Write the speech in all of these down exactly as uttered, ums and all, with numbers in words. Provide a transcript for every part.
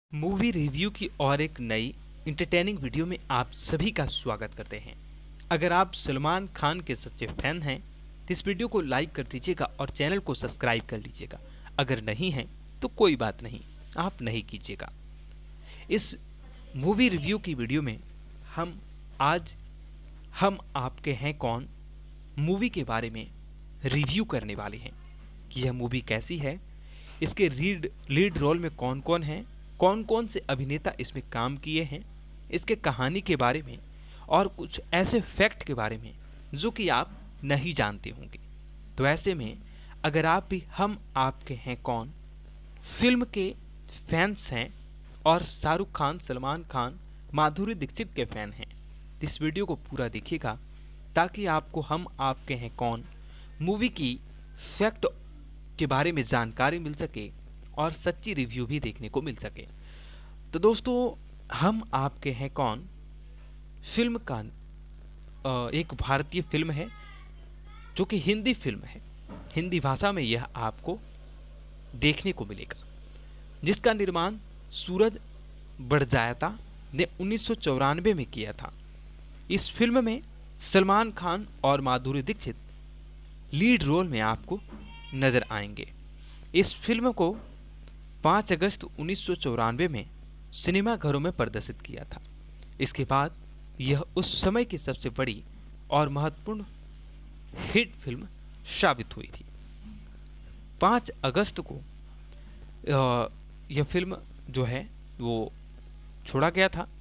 Movie review की और एक नई इंटरटेनिंग वीडियो में आप सभी का स्वागत करते हैं। अगर आप सलमान खान के सच्चे फैन हैं तो इस वीडियो को लाइक कर दीजिएगा और चैनल को सब्सक्राइब कर लीजिएगा। अगर नहीं है तो कोई बात नहीं, आप नहीं कीजिएगा। इस मूवी रिव्यू की वीडियो में हम आज हम आपके हैं कौन मूवी के बारे में रिव्यू करने वाले हैं कि यह मूवी कैसी है, इसके लीड लीड रोल में कौन कौन हैं, कौन कौन से अभिनेता इसमें काम किए हैं, इसके कहानी के बारे में और कुछ ऐसे फैक्ट के बारे में जो कि आप नहीं जानते होंगे। तो ऐसे में अगर आप भी हम आपके हैं कौन फिल्म के फैंस हैं और शाहरुख खान, सलमान खान, माधुरी दीक्षित के फैन हैं तो इस वीडियो को पूरा देखिएगा ताकि आपको हम आपके हैं कौन मूवी की फैक्ट के बारे में जानकारी मिल सके और सच्ची रिव्यू भी देखने को मिल सके। तो दोस्तों, हम आपके हैं कौन फिल्म का एक भारतीय फिल्म है जो कि हिंदी फिल्म है। हिंदी भाषा में यह आपको देखने को मिलेगा, जिसका निर्माण सूरज बड़जायता ने उन्नीस सौ चौरानवे में किया था। इस फिल्म में सलमान खान और माधुरी दीक्षित लीड रोल में आपको नजर आएंगे। इस फिल्म को पाँच अगस्त उन्नीस सौ चौरानवे में सिनेमा घरों में प्रदर्शित किया था। इसके बाद यह उस समय की सबसे बड़ी और महत्वपूर्ण हिट फिल्म साबित हुई थी। पाँच अगस्त को यह फिल्म जो है वो छोड़ा गया था।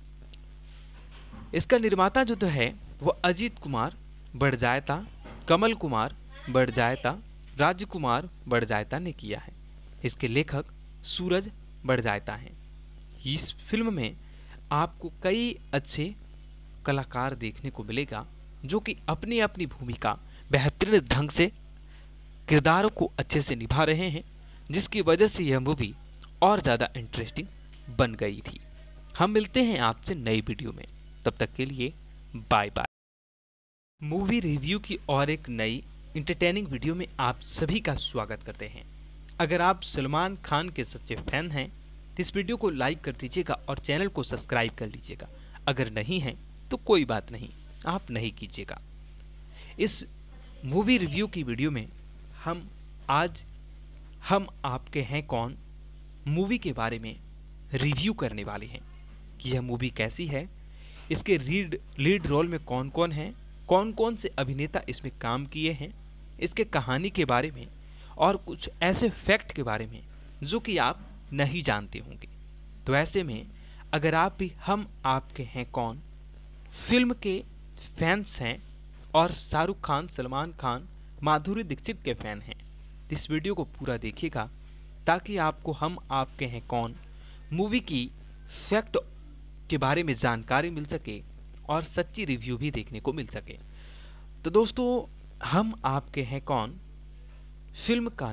इसका निर्माता जो तो है वो अजीत कुमार बड़जायता, कमल कुमार बड़जायता, राजकुमार बड़जायता ने किया है। इसके लेखक सूरज बड़जायता हैं। इस फिल्म में आपको कई अच्छे कलाकार देखने को मिलेगा जो कि अपनी अपनी भूमिका बेहतरीन ढंग से किरदारों को अच्छे से निभा रहे हैं, जिसकी वजह से यह मूवी और ज़्यादा इंटरेस्टिंग बन गई थी। हम मिलते हैं आपसे नई वीडियो में, तब तक के लिए बाय बाय। मूवी रिव्यू की और एक नई इंटरटेनिंग वीडियो में आप सभी का स्वागत करते हैं। अगर आप सलमान खान के सच्चे फैन हैं तो इस वीडियो को लाइक कर दीजिएगा और चैनल को सब्सक्राइब कर लीजिएगा। अगर नहीं है तो कोई बात नहीं, आप नहीं कीजिएगा। इस मूवी रिव्यू की वीडियो में हम आज हम आपके हैं कौन मूवी के बारे में रिव्यू करने वाले हैं कि यह मूवी कैसी है, इसके लीड लीड रोल में कौन कौन हैं, कौन कौन से अभिनेता इसमें काम किए हैं, इसके कहानी के बारे में और कुछ ऐसे फैक्ट के बारे में जो कि आप नहीं जानते होंगे। तो ऐसे में अगर आप भी हम आपके हैं कौन फिल्म के फैंस हैं और शाहरुख खान, सलमान खान, माधुरी दीक्षित के फैन हैं तो इस वीडियो को पूरा देखिएगा ताकि आपको हम आपके हैं कौन मूवी की फैक्ट के बारे में जानकारी मिल सके और सच्ची रिव्यू भी देखने को मिल सके। तो दोस्तों, हम आपके हैं कौन फिल्म का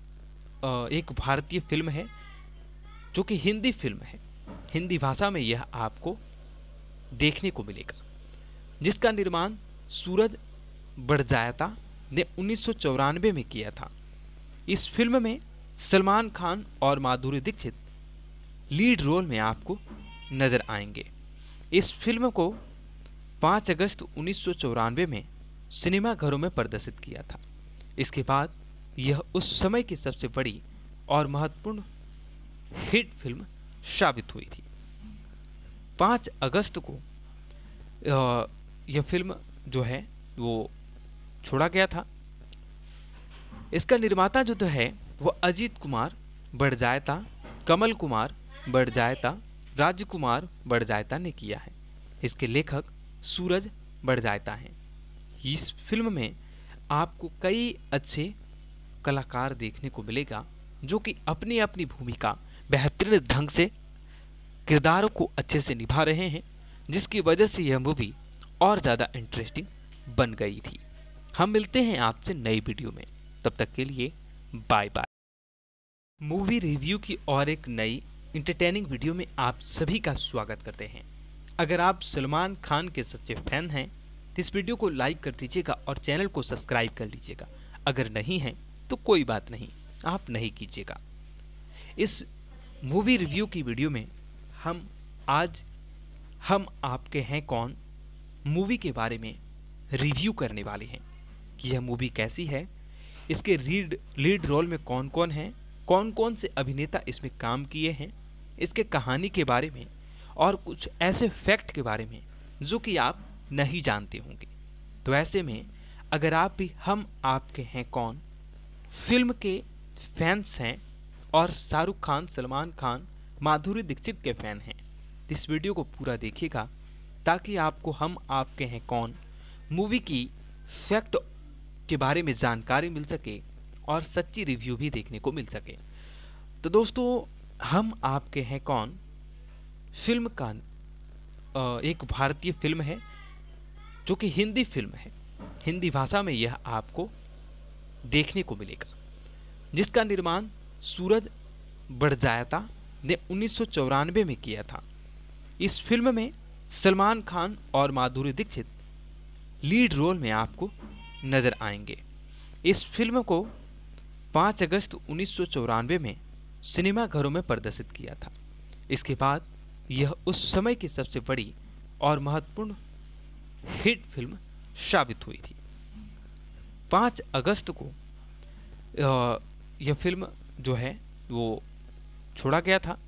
एक भारतीय फिल्म है जो कि हिंदी फिल्म है। हिंदी भाषा में यह आपको देखने को मिलेगा, जिसका निर्माण सूरज बड़जायता ने उन्नीस सौ चौरानवे में किया था। इस फिल्म में सलमान खान और माधुरी दीक्षित लीड रोल में आपको नजर आएंगे। इस फिल्म को पाँच अगस्त उन्नीस सौ चौरानवे में सिनेमा घरों में प्रदर्शित किया था। इसके बाद यह उस समय की सबसे बड़ी और महत्वपूर्ण हिट फिल्म साबित हुई थी। पाँच अगस्त को यह फिल्म जो है वो छोड़ा गया था। इसका निर्माता जो तो है वो अजीत कुमार बड़जायता, कमल कुमार बड़जायता, राजकुमार बड़जायता ने किया है। इसके लेखक सूरज बड़जायता हैं। इस फिल्म में आपको कई अच्छे कलाकार देखने को मिलेगा जो कि अपनी अपनी भूमिका बेहतरीन ढंग से किरदारों को अच्छे से निभा रहे हैं, जिसकी वजह से यह मूवी और ज़्यादा इंटरेस्टिंग बन गई थी। हम मिलते हैं आपसे नई वीडियो में, तब तक के लिए बाय बाय। मूवी रिव्यू की और एक नई इंटरटेनिंग वीडियो में आप सभी का स्वागत करते हैं। अगर आप सलमान खान के सच्चे फैन हैं तो इस वीडियो को लाइक कर दीजिएगा और चैनल को सब्सक्राइब कर लीजिएगा। अगर नहीं है तो कोई बात नहीं, आप नहीं कीजिएगा। इस मूवी रिव्यू की वीडियो में हम आज हम आपके हैं कौन मूवी के बारे में रिव्यू करने वाले हैं कि यह मूवी कैसी है, इसके लीड लीड रोल में कौन कौन हैं, कौन कौन से अभिनेता इसमें काम किए हैं, इसके कहानी के बारे में और कुछ ऐसे फैक्ट के बारे में जो कि आप नहीं जानते होंगे। तो ऐसे में अगर आप भी हम आपके हैं कौन फिल्म के फैंस हैं और शाहरुख खान, सलमान खान, माधुरी दीक्षित के फ़ैन हैं तो इस वीडियो को पूरा देखिएगा ताकि आपको हम आपके हैं कौन मूवी की फैक्ट के बारे में जानकारी मिल सके और सच्ची रिव्यू भी देखने को मिल सके। तो दोस्तों, हम आपके हैं कौन फिल्म का एक भारतीय फिल्म है जो कि हिंदी फिल्म है। हिंदी भाषा में यह आपको देखने को मिलेगा, जिसका निर्माण सूरज बड़जायता ने उन्नीस सौ चौरानवे में किया था। इस फिल्म में सलमान खान और माधुरी दीक्षित लीड रोल में आपको नजर आएंगे। इस फिल्म को पाँच अगस्त उन्नीस सौ चौरानवे में सिनेमाघरों में प्रदर्शित किया था। इसके बाद यह उस समय की सबसे बड़ी और महत्वपूर्ण हिट फिल्म साबित हुई थी। पाँच अगस्त को यह फिल्म जो है वो छोड़ा गया था।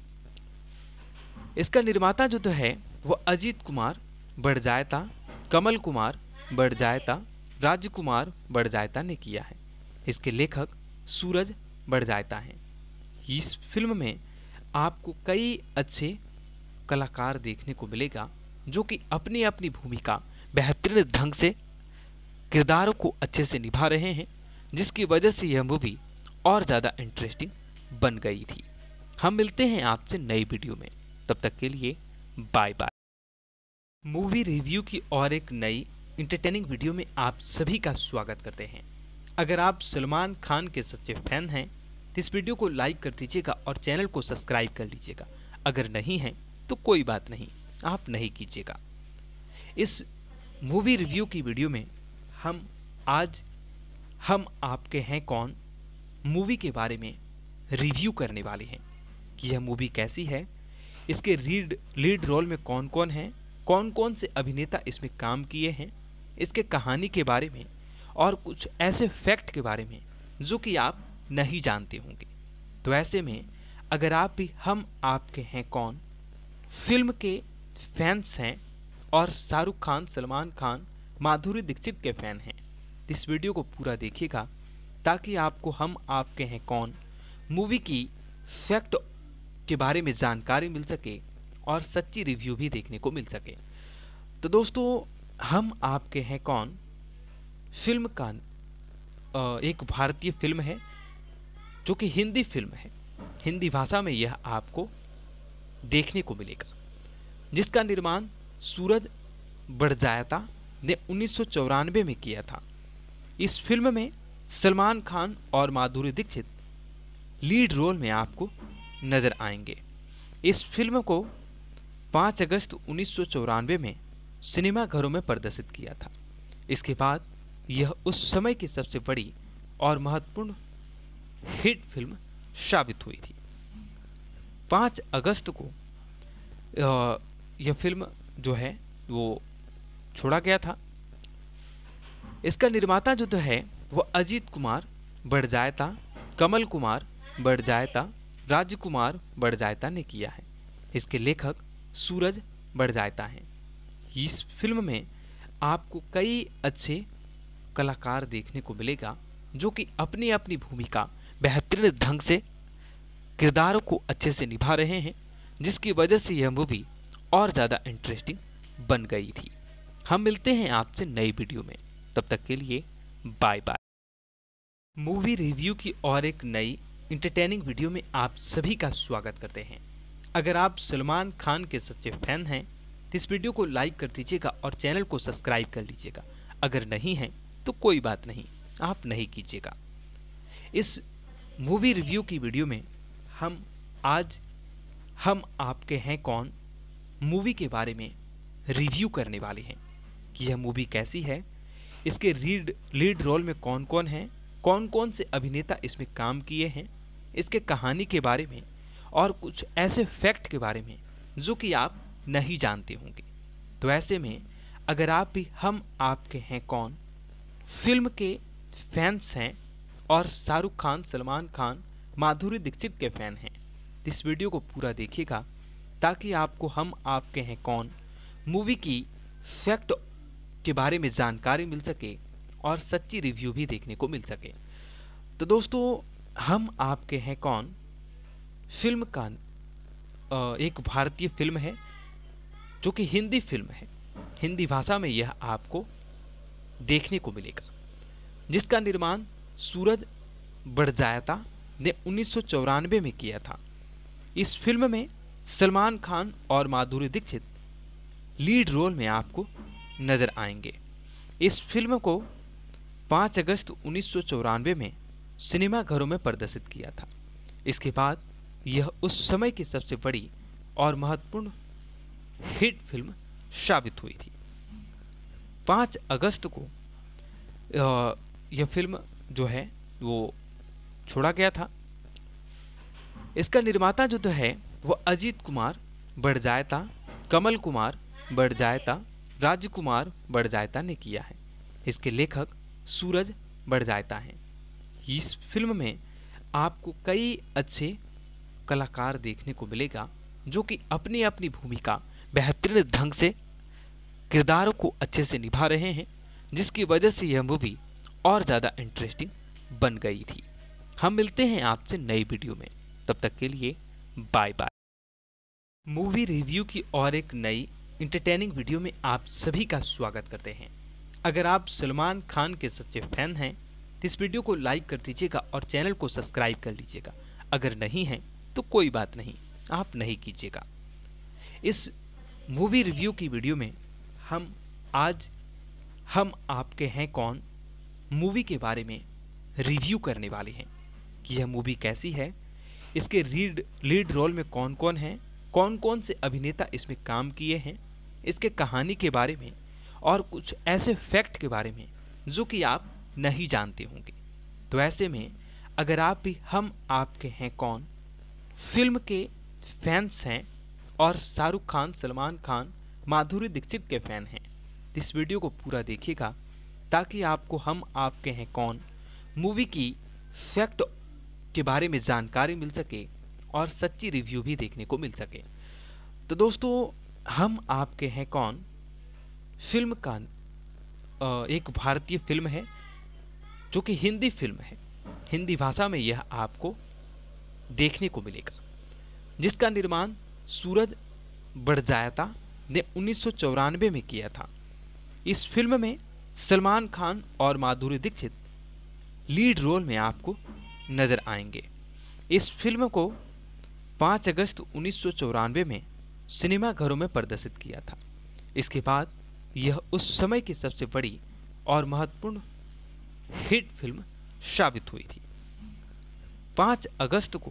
इसका निर्माता जो तो है वो अजीत कुमार बड़जायता, कमल कुमार बड़जायता, राजकुमार बड़जायता ने किया है। इसके लेखक सूरज बड़जायता हैं। इस फिल्म में आपको कई अच्छे कलाकार देखने को मिलेगा जो कि अपनी अपनी भूमिका बेहतरीन ढंग से किरदारों को अच्छे से निभा रहे हैं, जिसकी वजह से यह मूवी और ज़्यादा इंटरेस्टिंग बन गई थी। हम मिलते हैं आपसे नई वीडियो में, तब तक के लिए बाय बाय। मूवी रिव्यू की और एक नई इंटरटेनिंग वीडियो में आप सभी का स्वागत करते हैं। अगर आप सलमान खान के सच्चे फैन हैं तो इस वीडियो को लाइक कर दीजिएगा और चैनल को सब्सक्राइब कर लीजिएगा। अगर नहीं है तो कोई बात नहीं, आप नहीं कीजिएगा। इस मूवी रिव्यू की वीडियो में हम आज हम आपके हैं कौन मूवी के बारे में रिव्यू करने वाले हैं कि यह मूवी कैसी है, इसके लीड लीड रोल में कौन कौन हैं, कौन कौन से अभिनेता इसमें काम किए हैं, इसके कहानी के बारे में और कुछ ऐसे फैक्ट के बारे में जो कि आप नहीं जानते होंगे। तो ऐसे में अगर आप भी हम आपके हैं कौन फिल्म के फैंस हैं और शाहरुख खान, सलमान खान, माधुरी दीक्षित के फ़ैन हैं तो इस वीडियो को पूरा देखिएगा ताकि आपको हम आपके हैं कौन मूवी की फैक्ट के बारे में जानकारी मिल सके और सच्ची रिव्यू भी देखने को मिल सके। तो दोस्तों, हम आपके हैं कौन फिल्म का एक भारतीय फिल्म है जो कि हिंदी फिल्म है। हिंदी भाषा में यह आपको देखने को मिलेगा, जिसका निर्माण सूरज बड़जायता ने उन्नीस सौ चौरानवे में किया था। इस फिल्म में सलमान खान और माधुरी दीक्षित लीड रोल में आपको नजर आएंगे। इस फिल्म को पाँच अगस्त उन्नीस सौ चौरानवे में सिनेमाघरों में प्रदर्शित किया था। इसके बाद यह उस समय की सबसे बड़ी और महत्वपूर्ण हिट फिल्म साबित हुई थी। पाँच अगस्त को यह फिल्म जो है वो छोड़ा गया था। इसका निर्माता जो तो है वो अजीत कुमार बड़जायता, कमल कुमार बड़जायता, राजकुमार बड़जायता ने किया है। इसके लेखक सूरज बड़जायता हैं। इस फिल्म में आपको कई अच्छे कलाकार देखने को मिलेगा जो कि अपनी अपनी भूमिका बेहतरीन ढंग से किरदारों को अच्छे से निभा रहे हैं, जिसकी वजह से यह मूवी और ज़्यादा इंटरेस्टिंग बन गई थी। हम मिलते हैं आपसे नई वीडियो में, तब तक के लिए बाय बाय। मूवी रिव्यू की और एक नई इंटरटेनिंग वीडियो में आप सभी का स्वागत करते हैं। अगर आप सलमान खान के सच्चे फैन हैं तो इस वीडियो को लाइक कर दीजिएगा और चैनल को सब्सक्राइब कर लीजिएगा। अगर नहीं है तो कोई बात नहीं, आप नहीं कीजिएगा। इस मूवी रिव्यू की वीडियो में हम आज हम आपके हैं कौन मूवी के बारे में रिव्यू करने वाले हैं कि यह मूवी कैसी है, इसके लीड लीड रोल में कौन कौन हैं, कौन कौन से अभिनेता इसमें काम किए हैं, इसके कहानी के बारे में और कुछ ऐसे फैक्ट के बारे में जो कि आप नहीं जानते होंगे। तो ऐसे में अगर आप भी हम आपके हैं कौन फिल्म के फैंस हैं और शाहरुख खान, सलमान खान, माधुरी दीक्षित के फैन हैं तो इस वीडियो को पूरा देखिएगा ताकि आपको हम आपके हैं कौन मूवी की फैक्ट के बारे में जानकारी मिल सके और सच्ची रिव्यू भी देखने को मिल सके। तो दोस्तों, हम आपके हैं कौन फिल्म का अ, एक भारतीय फिल्म है जो कि हिंदी फिल्म है। हिंदी भाषा में यह आपको देखने को मिलेगा, जिसका निर्माण सूरज बड़जायता ने उन्नीस सौ चौरानवे में किया था। इस फिल्म में सलमान खान और माधुरी दीक्षित लीड रोल में आपको नजर आएंगे। इस फिल्म को पाँच अगस्त उन्नीस सौ चौरानवे में सिनेमाघरों में प्रदर्शित किया था। इसके बाद यह उस समय की सबसे बड़ी और महत्वपूर्ण हिट फिल्म साबित हुई थी। पाँच अगस्त को यह फिल्म जो है वो छोड़ा गया था। इसका निर्माता जो तो है वो अजीत कुमार बड़जायता, कमल कुमार बड़जायता, राजकुमार बड़जायता ने किया है। इसके लेखक सूरज बड़जायता हैं। इस फिल्म में आपको कई अच्छे कलाकार देखने को मिलेगा जो कि अपनी अपनी भूमिका बेहतरीन ढंग से किरदारों को अच्छे से निभा रहे हैं, जिसकी वजह से यह मूवी और ज़्यादा इंटरेस्टिंग बन गई थी। हम मिलते हैं आपसे नई वीडियो में, तब तक के लिए बाय बाय। मूवी रिव्यू की और एक नई इंटरटेनिंग वीडियो में आप सभी का स्वागत करते हैं। अगर आप सलमान खान के सच्चे फैन हैं तो इस वीडियो को लाइक कर दीजिएगा और चैनल को सब्सक्राइब कर लीजिएगा। अगर नहीं है तो कोई बात नहीं, आप नहीं कीजिएगा। इस मूवी रिव्यू की वीडियो में हम आज हम आपके हैं कौन मूवी के बारे में रिव्यू करने वाले हैं कि यह मूवी कैसी है, इसके लीड लीड रोल में कौन कौन हैं, कौन कौन से अभिनेता इसमें काम किए हैं, इसके कहानी के बारे में और कुछ ऐसे फैक्ट के बारे में जो कि आप नहीं जानते होंगे। तो ऐसे में अगर आप भी हम आपके हैं कौन फिल्म के फैंस हैं और शाहरुख खान, सलमान खान, माधुरी दीक्षित के फैन हैं तो इस वीडियो को पूरा देखिएगा ताकि आपको हम आपके हैं कौन मूवी की फैक्ट के बारे में जानकारी मिल सके और सच्ची रिव्यू भी देखने को मिल सके। तो दोस्तों, हम आपके हैं कौन फिल्म का अ, एक भारतीय फिल्म है जो कि हिंदी फिल्म है। हिंदी भाषा में यह आपको देखने को मिलेगा, जिसका निर्माण सूरज बड़जायता ने उन्नीस सौ चौरानवे में किया था। इस फिल्म में सलमान खान और माधुरी दीक्षित लीड रोल में आपको नजर आएंगे। इस फिल्म को पाँच अगस्त उन्नीस सौ चौरानवे में सिनेमाघरों में प्रदर्शित किया था। इसके बाद यह उस समय की सबसे बड़ी और महत्वपूर्ण हिट फिल्म साबित हुई थी। पाँच अगस्त को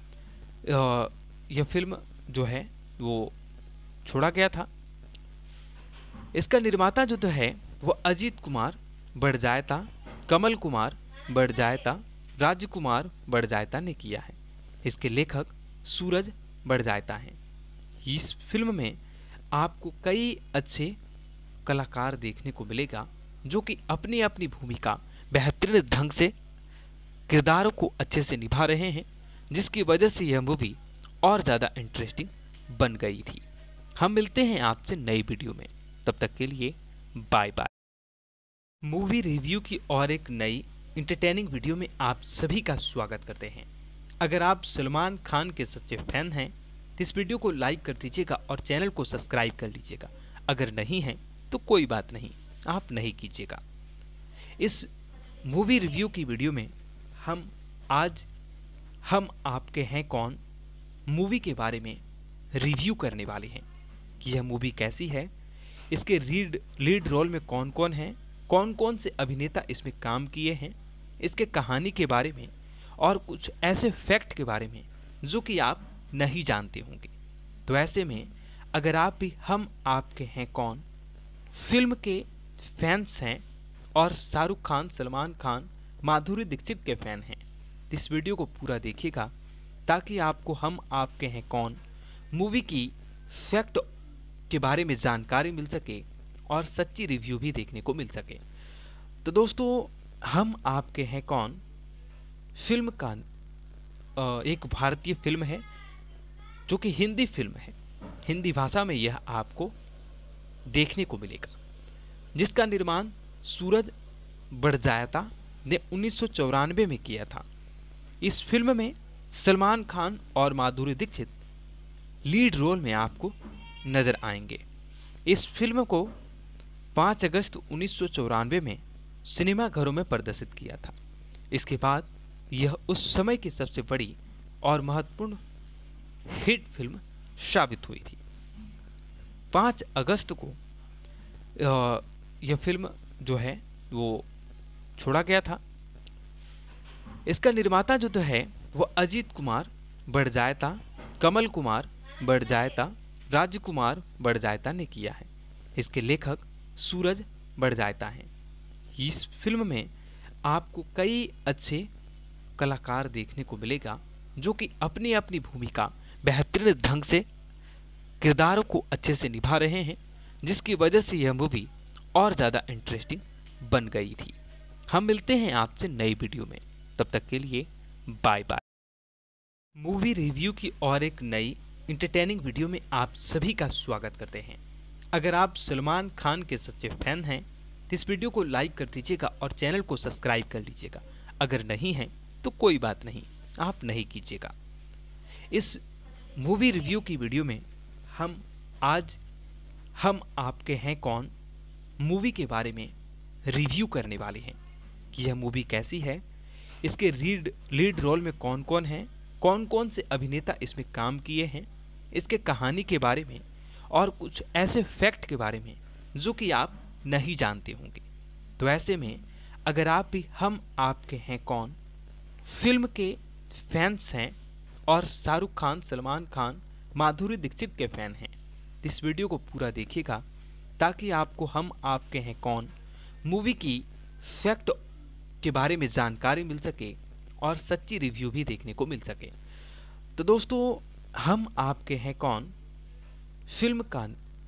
यह फिल्म जो है वो छोड़ा गया था। इसका निर्माता जो तो है वो अजीत कुमार बड़जायता, कमल कुमार बड़जायता, राजकुमार बड़जायता ने किया है। इसके लेखक सूरज बड़जायता हैं। इस फिल्म में आपको कई अच्छे कलाकार देखने को मिलेगा जो कि अपनी अपनी भूमिका बेहतरीन ढंग से किरदारों को अच्छे से निभा रहे हैं, जिसकी वजह से यह मूवी और ज़्यादा इंटरेस्टिंग बन गई थी। हम मिलते हैं आपसे नई वीडियो में, तब तक के लिए बाय बाय। मूवी रिव्यू की और एक नई इंटरटेनिंग वीडियो में आप सभी का स्वागत करते हैं। अगर आप सलमान खान के सच्चे फैन हैं तो इस वीडियो को लाइक कर दीजिएगा और चैनल को सब्सक्राइब कर लीजिएगा। अगर नहीं है तो कोई बात नहीं, आप नहीं कीजिएगा। इस मूवी रिव्यू की वीडियो में हम आज हम आपके हैं कौन मूवी के बारे में रिव्यू करने वाले हैं कि यह मूवी कैसी है, इसके लीड लीड रोल में कौन कौन हैं, कौन कौन से अभिनेता इसमें काम किए हैं, इसके कहानी के बारे में और कुछ ऐसे फैक्ट के बारे में जो कि आप नहीं जानते होंगे। तो ऐसे में अगर आप भी हम आपके हैं कौन फिल्म के फैंस हैं और शाहरुख खान, सलमान खान, माधुरी दीक्षित के फैन हैं तो इस वीडियो को पूरा देखिएगा ताकि आपको हम आपके हैं कौन मूवी की फैक्ट के बारे में जानकारी मिल सके और सच्ची रिव्यू भी देखने को मिल सके। तो दोस्तों, हम आपके हैं कौन फिल्म का अ, एक भारतीय फिल्म है जो कि हिंदी फिल्म है। हिंदी भाषा में यह आपको देखने को मिलेगा, जिसका निर्माण सूरज बड़जायता ने उन्नीस सौ चौरानवे में किया था। इस फिल्म में सलमान खान और माधुरी दीक्षित लीड रोल में आपको नजर आएंगे। इस फिल्म को पाँच अगस्त उन्नीस सौ चौरानवे में सिनेमाघरों में प्रदर्शित किया था। इसके बाद यह उस समय की सबसे बड़ी और महत्वपूर्ण हिट फिल्म साबित हुई थी। पाँच अगस्त को यह फिल्म जो है वो छोड़ा गया था। इसका निर्माता जो तो है वो अजीत कुमार बड़जायता, कमल कुमार बड़जायता, राजकुमार बड़जायता ने किया है। इसके लेखक सूरज बड़जायता हैं। इस फिल्म में आपको कई अच्छे कलाकार देखने को मिलेगा जो कि अपनी अपनी भूमिका बेहतरीन ढंग से किरदारों को अच्छे से निभा रहे हैं, जिसकी वजह से यह मूवी और ज़्यादा इंटरेस्टिंग बन गई थी। हम मिलते हैं आपसे नई वीडियो में, तब तक के लिए बाय बाय। मूवी रिव्यू की और एक नई इंटरटेनिंग वीडियो में आप सभी का स्वागत करते हैं। अगर आप सलमान खान के सच्चे फैन हैं तो इस वीडियो को लाइक कर दीजिएगा और चैनल को सब्सक्राइब कर लीजिएगा। अगर नहीं है तो कोई बात नहीं, आप नहीं कीजिएगा। इस मूवी रिव्यू की वीडियो में हम आज हम आपके हैं कौन मूवी के बारे में रिव्यू करने वाले हैं कि यह मूवी कैसी है, इसके लीड लीड रोल में कौन कौन हैं, कौन कौन से अभिनेता इसमें काम किए हैं, इसके कहानी के बारे में और कुछ ऐसे फैक्ट के बारे में जो कि आप नहीं जानते होंगे। तो ऐसे में अगर आप भी हम आपके हैं कौन फिल्म के फैंस हैं और शाहरुख खान, सलमान खान, माधुरी दीक्षित के फैन हैं तो इस वीडियो को पूरा देखिएगा ताकि आपको हम आपके हैं कौन मूवी की फैक्ट के बारे में जानकारी मिल सके और सच्ची रिव्यू भी देखने को मिल सके। तो दोस्तों, हम आपके हैं कौन फिल्म का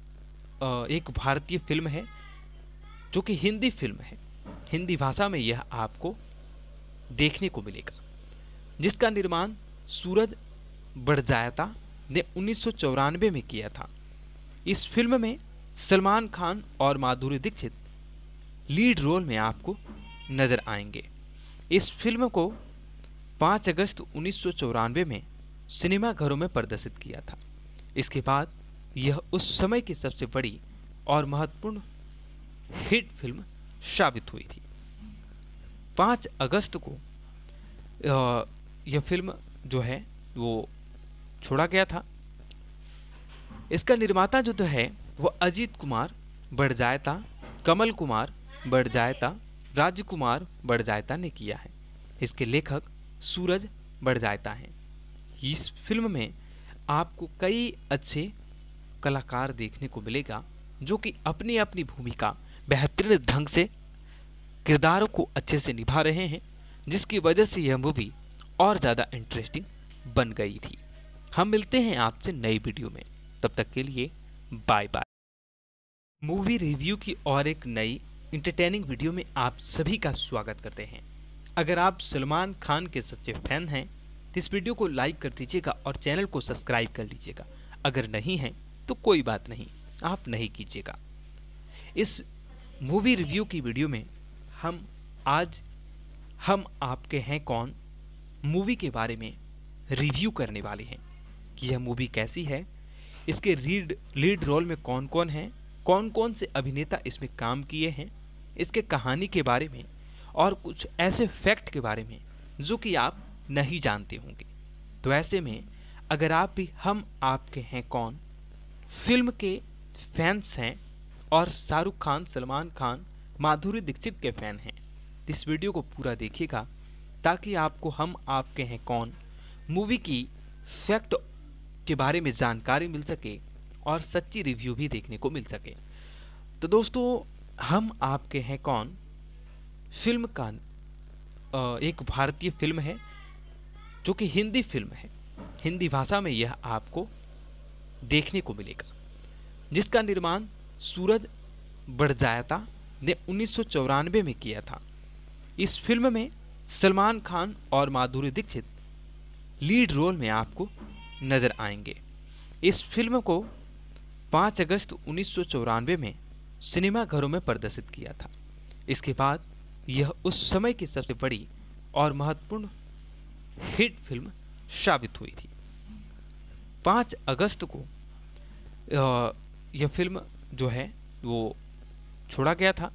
अ, एक भारतीय फिल्म है जो कि हिंदी फिल्म है। हिंदी भाषा में यह आपको देखने को मिलेगा, जिसका निर्माण सूरज बड़जायता ने उन्नीस सौ चौरानवे में किया था। इस फिल्म में सलमान खान और माधुरी दीक्षित लीड रोल में आपको नजर आएंगे। इस फिल्म को पाँच अगस्त उन्नीस सौ चौरानवे में सिनेमाघरों में प्रदर्शित किया था। इसके बाद यह उस समय की सबसे बड़ी और महत्वपूर्ण हिट फिल्म साबित हुई थी। पाँच अगस्त को यह फिल्म जो है वो छोड़ा गया था। इसका निर्माता जो तो है वो अजीत कुमार बड़जायता, कमल कुमार बड़जायता, राजकुमार बड़जायता ने किया है। इसके लेखक सूरज बड़जायता हैं। इस फिल्म में आपको कई अच्छे कलाकार देखने को मिलेगा जो कि अपनी अपनी भूमिका बेहतरीन ढंग से किरदारों को अच्छे से निभा रहे हैं, जिसकी वजह से यह मूवी और ज़्यादा इंटरेस्टिंग बन गई थी। हम मिलते हैं आपसे नई वीडियो में, तब तक के लिए बाय बाय। मूवी रिव्यू की और एक नई इंटरटेनिंग वीडियो में आप सभी का स्वागत करते हैं। अगर आप सलमान खान के सच्चे फैन हैं तो इस वीडियो को लाइक कर दीजिएगा और चैनल को सब्सक्राइब कर लीजिएगा। अगर नहीं है तो कोई बात नहीं, आप नहीं कीजिएगा। इस मूवी रिव्यू की वीडियो में हम आज हम आपके हैं कौन मूवी के बारे में रिव्यू करने वाले हैं कि यह मूवी कैसी है, इसके लीड लीड रोल में कौन कौन हैं, कौन कौन से अभिनेता इसमें काम किए हैं, इसके कहानी के बारे में और कुछ ऐसे फैक्ट के बारे में जो कि आप नहीं जानते होंगे। तो ऐसे में अगर आप भी हम आपके हैं कौन फिल्म के फैंस हैं और शाहरुख खान, सलमान खान, माधुरी दीक्षित के फैन हैं तो इस वीडियो को पूरा देखिएगा ताकि आपको हम आपके हैं कौन मूवी की फैक्ट के बारे में जानकारी मिल सके और सच्ची रिव्यू भी देखने को मिल सके। तो दोस्तों, हम आपके हैं कौन फिल्म का अ, एक भारतीय फिल्म है जो कि हिंदी फिल्म है। हिंदी भाषा में यह आपको देखने को मिलेगा, जिसका निर्माण सूरज बड़जात्या ने उन्नीस सौ चौरानवे में किया था। इस फिल्म में सलमान खान और माधुरी दीक्षित लीड रोल में आपको नजर आएंगे। इस फिल्म को पाँच अगस्त उन्नीस सौ चौरानवे में सिनेमाघरों में प्रदर्शित किया था। इसके बाद यह उस समय की सबसे बड़ी और महत्वपूर्ण हिट फिल्म साबित हुई थी। पाँच अगस्त को यह फिल्म जो है वो छोड़ा गया था।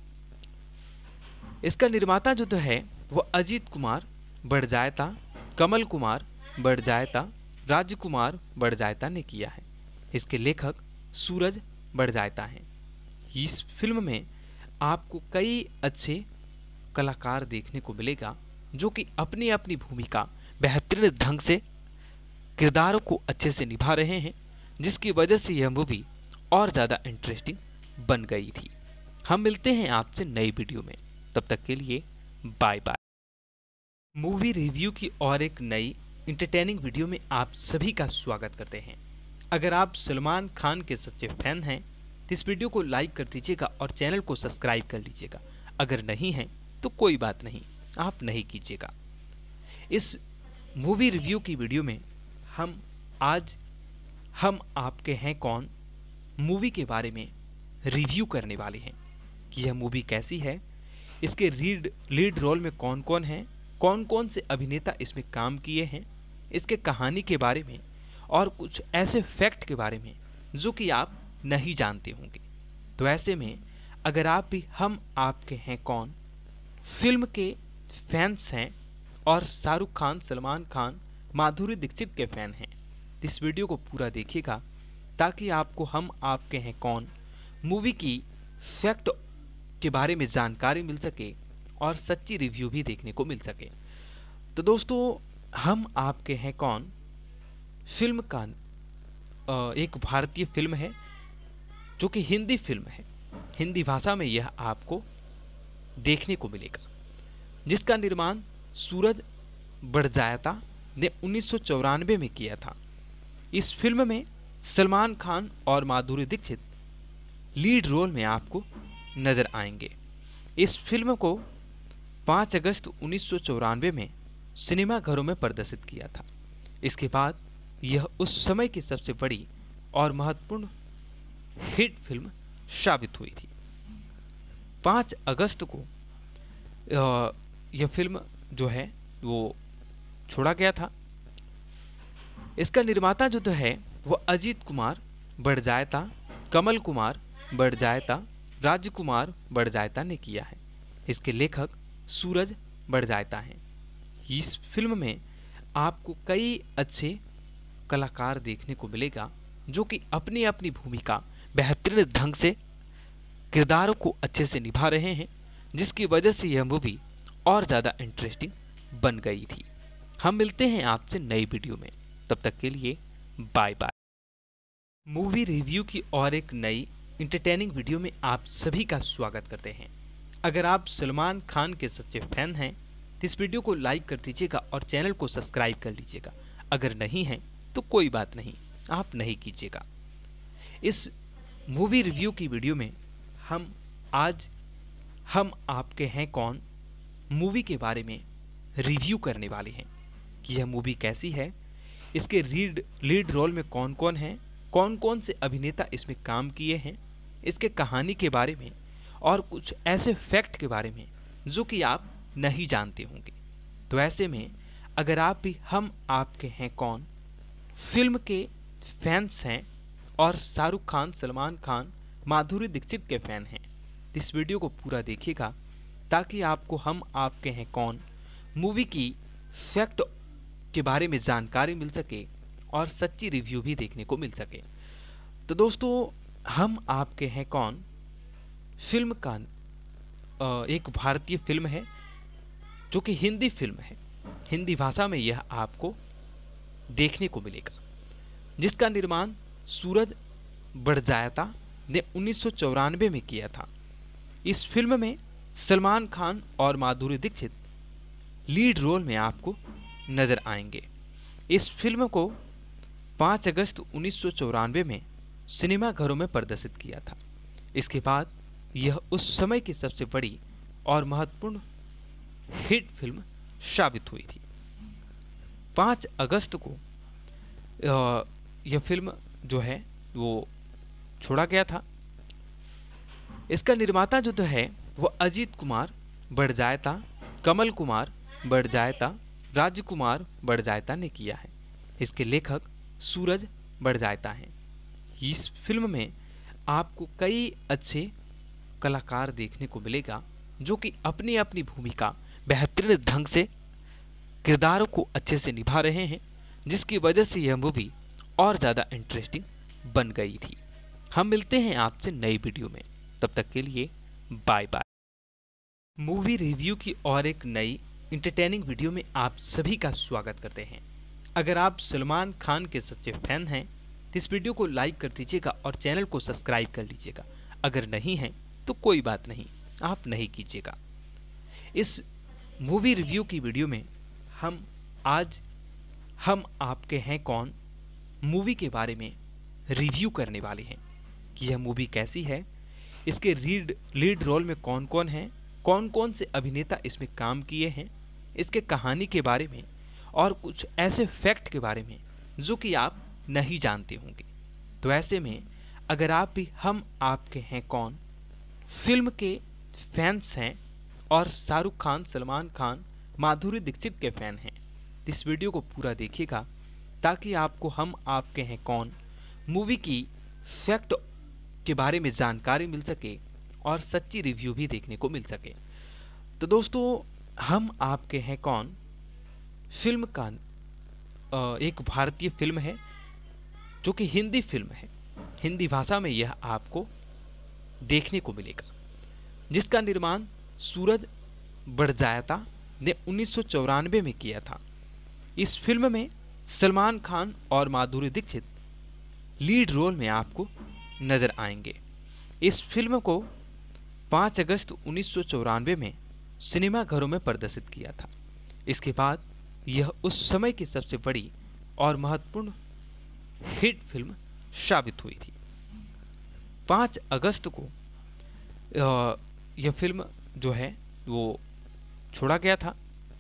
इसका निर्माता जो तो है वो अजीत कुमार बड़जात्या, कमल कुमार बड़जात्या, राजकुमार बड़जात्या ने किया है। इसके लेखक सूरज बड़जात्या हैं। इस फिल्म में आपको कई अच्छे कलाकार देखने को मिलेगा जो कि अपनी अपनी भूमिका बेहतरीन ढंग से किरदारों को अच्छे से निभा रहे हैं, जिसकी वजह से यह मूवी और ज़्यादा इंटरेस्टिंग बन गई थी। हम मिलते हैं आपसे नई वीडियो में, तब तक के लिए बाय बाय। मूवी रिव्यू की और एक नई इंटरटेनिंग वीडियो में आप सभी का स्वागत करते हैं। अगर आप सलमान खान के सच्चे फैन हैं तो इस वीडियो को लाइक कर दीजिएगा और चैनल को सब्सक्राइब कर लीजिएगा। अगर नहीं है तो कोई बात नहीं, आप नहीं कीजिएगा। इस मूवी रिव्यू की वीडियो में हम आज हम आपके हैं कौन मूवी के बारे में रिव्यू करने वाले हैं कि यह मूवी कैसी है, इसके लीड लीड रोल में कौन कौन हैं, कौन कौन से अभिनेता इसमें काम किए हैं, इसके कहानी के बारे में और कुछ ऐसे फैक्ट के बारे में जो कि आप नहीं जानते होंगे। तो ऐसे में अगर आप भी हम आपके हैं कौन फिल्म के फैंस हैं और शाहरुख खान, सलमान खान, माधुरी दीक्षित के फैन हैं तो इस वीडियो को पूरा देखिएगा ताकि आपको हम आपके हैं कौन मूवी की फैक्ट के बारे में जानकारी मिल सके और सच्ची रिव्यू भी देखने को मिल सके। तो दोस्तों, हम आपके हैं कौन फिल्म का एक भारतीय फिल्म है जो कि हिंदी फिल्म है। हिंदी भाषा में यह आपको देखने को मिलेगा, जिसका निर्माण सूरज बड़जात्या ने उन्नीस सौ चौरानवे में किया था। इस फिल्म में सलमान खान और माधुरी दीक्षित लीड रोल में आपको नजर आएंगे। इस फिल्म को पाँच अगस्त उन्नीस सौ चौरानवे में सिनेमाघरों में प्रदर्शित किया था। इसके बाद यह उस समय की सबसे बड़ी और महत्वपूर्ण हिट फिल्म साबित हुई थी। पाँच अगस्त को यह फिल्म जो है वो छोड़ा गया था। इसका निर्माता जो तो है वो अजीत कुमार बड़जात्या, कमल कुमार बड़जात्या, राजकुमार बड़जात्या ने किया है। इसके लेखक सूरज बड़जात्या हैं। इस फिल्म में आपको कई अच्छे कलाकार देखने को मिलेगा जो कि अपनी अपनी भूमिका बेहतरीन ढंग से किरदारों को अच्छे से निभा रहे हैं, जिसकी वजह से यह मूवी और ज़्यादा इंटरेस्टिंग बन गई थी। हम मिलते हैं आपसे नई वीडियो में, तब तक के लिए बाय बाय। मूवी रिव्यू की और एक नई इंटरटेनिंग वीडियो में आप सभी का स्वागत करते हैं। अगर आप सलमान खान के सच्चे फैन हैं तो इस वीडियो को लाइक कर दीजिएगा और चैनल को सब्सक्राइब कर लीजिएगा। अगर नहीं है तो कोई बात नहीं, आप नहीं कीजिएगा। इस मूवी रिव्यू की वीडियो में हम आज हम आपके हैं कौन मूवी के बारे में रिव्यू करने वाले हैं कि यह मूवी कैसी है, इसके लीड लीड रोल में कौन कौन हैं, कौन कौन से अभिनेता इसमें काम किए हैं, इसके कहानी के बारे में और कुछ ऐसे फैक्ट के बारे में जो कि आप नहीं जानते होंगे। तो ऐसे में अगर आप भी हम आपके हैं कौन फिल्म के फैंस हैं और शाहरुख खान, सलमान खान, माधुरी दीक्षित के फैन हैं तो इस वीडियो को पूरा देखिएगा ताकि आपको हम आपके हैं कौन मूवी की फैक्ट के बारे में जानकारी मिल सके और सच्ची रिव्यू भी देखने को मिल सके। तो दोस्तों, हम आपके हैं कौन फिल्म का एक भारतीय फिल्म है जो कि हिंदी फिल्म है। हिंदी भाषा में यह आपको देखने को मिलेगा, जिसका निर्माण सूरज बड़जात्या ने उन्नीस सौ चौरानवे में किया था। इस फिल्म में सलमान खान और माधुरी दीक्षित लीड रोल में आपको नजर आएंगे। इस फिल्म को पाँच अगस्त उन्नीस सौ चौरानवे में सिनेमाघरों में प्रदर्शित किया था। इसके बाद यह उस समय की सबसे बड़ी और महत्वपूर्ण हिट फिल्म साबित हुई थी। पाँच अगस्त को यह फिल्म जो है वो छोड़ा गया था। इसका निर्माता जो तो है वो अजीत कुमार बड़जायता, कमल कुमार बड़जायता, राजकुमार बड़जायता ने किया है। इसके लेखक सूरज बड़जायता हैं। इस फिल्म में आपको कई अच्छे कलाकार देखने को मिलेगा जो कि अपनी अपनी भूमिका बेहतरीन ढंग से किरदारों को अच्छे से निभा रहे हैं, जिसकी वजह से यह मूवी और ज़्यादा इंटरेस्टिंग बन गई थी। हम मिलते हैं आपसे नई वीडियो में, तब तक के लिए बाय बाय। मूवी रिव्यू की और एक नई इंटरटेनिंग वीडियो में आप सभी का स्वागत करते हैं। अगर आप सलमान खान के सच्चे फैन हैं तो इस वीडियो को लाइक कर दीजिएगा और चैनल को सब्सक्राइब कर लीजिएगा। अगर नहीं है तो कोई बात नहीं, आप नहीं कीजिएगा। इस मूवी रिव्यू की वीडियो में हम आज हम आपके हैं कौन मूवी के बारे में रिव्यू करने वाले हैं कि यह मूवी कैसी है, इसके लीड लीड रोल में कौन कौन हैं, कौन कौन से अभिनेता इसमें काम किए हैं, इसके कहानी के बारे में और कुछ ऐसे फैक्ट के बारे में जो कि आप नहीं जानते होंगे। तो ऐसे में अगर आप भी हम आपके हैं कौन फिल्म के फैंस हैं और शाहरुख खान, सलमान खान, माधुरी दीक्षित के फैन हैं तो इस वीडियो को पूरा देखिएगा ताकि आपको हम आपके हैं कौन मूवी की फैक्ट के बारे में जानकारी मिल सके और सच्ची रिव्यू भी देखने को मिल सके। तो दोस्तों, हम आपके हैं कौन फिल्म का एक भारतीय फिल्म है जो कि हिंदी फिल्म है। हिंदी भाषा में यह आपको देखने को मिलेगा, जिसका निर्माण सूरज बड़जायता ने उन्नीस सौ चौरानवे में किया था। इस फिल्म में सलमान खान और माधुरी दीक्षित लीड रोल में आपको नजर आएंगे। इस फिल्म को पाँच अगस्त उन्नीस सौ चौरानवे में सिनेमाघरों में प्रदर्शित किया था। इसके बाद यह उस समय की सबसे बड़ी और महत्वपूर्ण हिट फिल्म साबित हुई थी। पाँच अगस्त को यह फिल्म जो है वो छोड़ा गया था।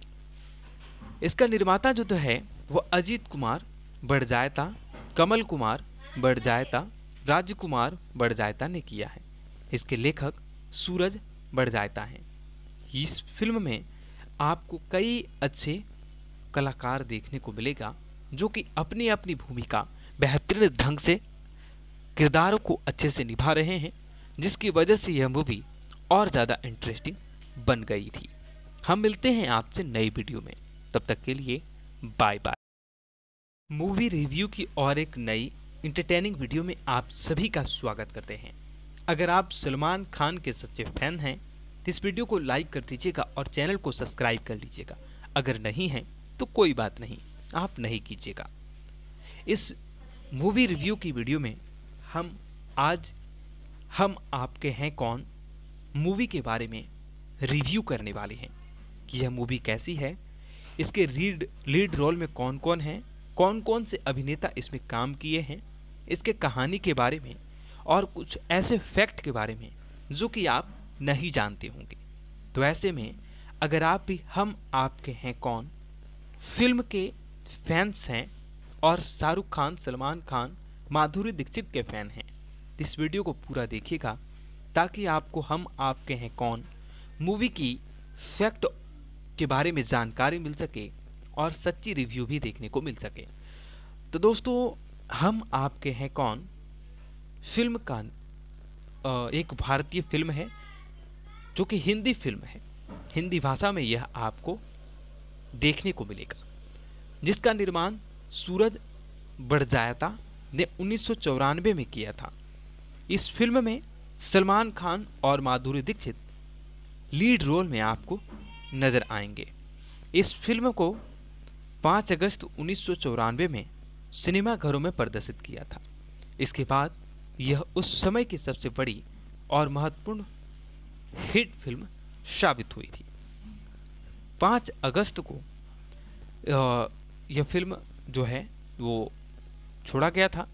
इसका निर्माता जो तो है वो अजीत कुमार बड़जायता, कमल कुमार बड़जायता, राजकुमार बड़जायता ने किया है। इसके लेखक सूरज बड़जायता हैं। इस फिल्म में आपको कई अच्छे कलाकार देखने को मिलेगा जो कि अपनी अपनी भूमिका बेहतरीन ढंग से किरदारों को अच्छे से निभा रहे हैं, जिसकी वजह से यह मूवी और ज़्यादा इंटरेस्टिंग बन गई थी। हम मिलते हैं आपसे नई वीडियो में, तब तक के लिए बाय बाय। मूवी रिव्यू की और एक नई इंटरटेनिंग वीडियो में आप सभी का स्वागत करते हैं। अगर आप सलमान खान के सच्चे फैन हैं तो इस वीडियो को लाइक कर दीजिएगा और चैनल को सब्सक्राइब कर लीजिएगा। अगर नहीं है तो कोई बात नहीं, आप नहीं कीजिएगा। इस मूवी रिव्यू की वीडियो में हम आज हम आपके हैं कौन मूवी के बारे में रिव्यू करने वाले हैं कि यह मूवी कैसी है, इसके लीड लीड रोल में कौन कौन हैं, कौन कौन से अभिनेता इसमें काम किए हैं, इसके कहानी के बारे में और कुछ ऐसे फैक्ट के बारे में जो कि आप नहीं जानते होंगे। तो ऐसे में अगर आप भी हम आपके हैं कौन फिल्म के फैंस हैं और शाहरुख खान, सलमान खान, माधुरी दीक्षित के फैन हैं तो इस वीडियो को पूरा देखिएगा ताकि आपको हम आपके हैं कौन मूवी की फैक्ट के बारे में जानकारी मिल सके और सच्ची रिव्यू भी देखने को मिल सके। तो दोस्तों, हम आपके हैं कौन फिल्म का एक भारतीय फिल्म है जो कि हिंदी फिल्म है। हिंदी भाषा में यह आपको देखने को मिलेगा, जिसका निर्माण सूरज बड़जायता ने उन्नीस सौ चौरानवे में किया था। इस फिल्म में सलमान खान और माधुरी दीक्षित लीड रोल में आपको नजर आएंगे। इस फिल्म को पाँच अगस्त उन्नीस सौ चौरानवे में सिनेमाघरों में प्रदर्शित किया था। इसके बाद यह उस समय की सबसे बड़ी और महत्वपूर्ण हिट फिल्म साबित हुई थी। पाँच अगस्त को यह फिल्म जो है वो छोड़ा गया था।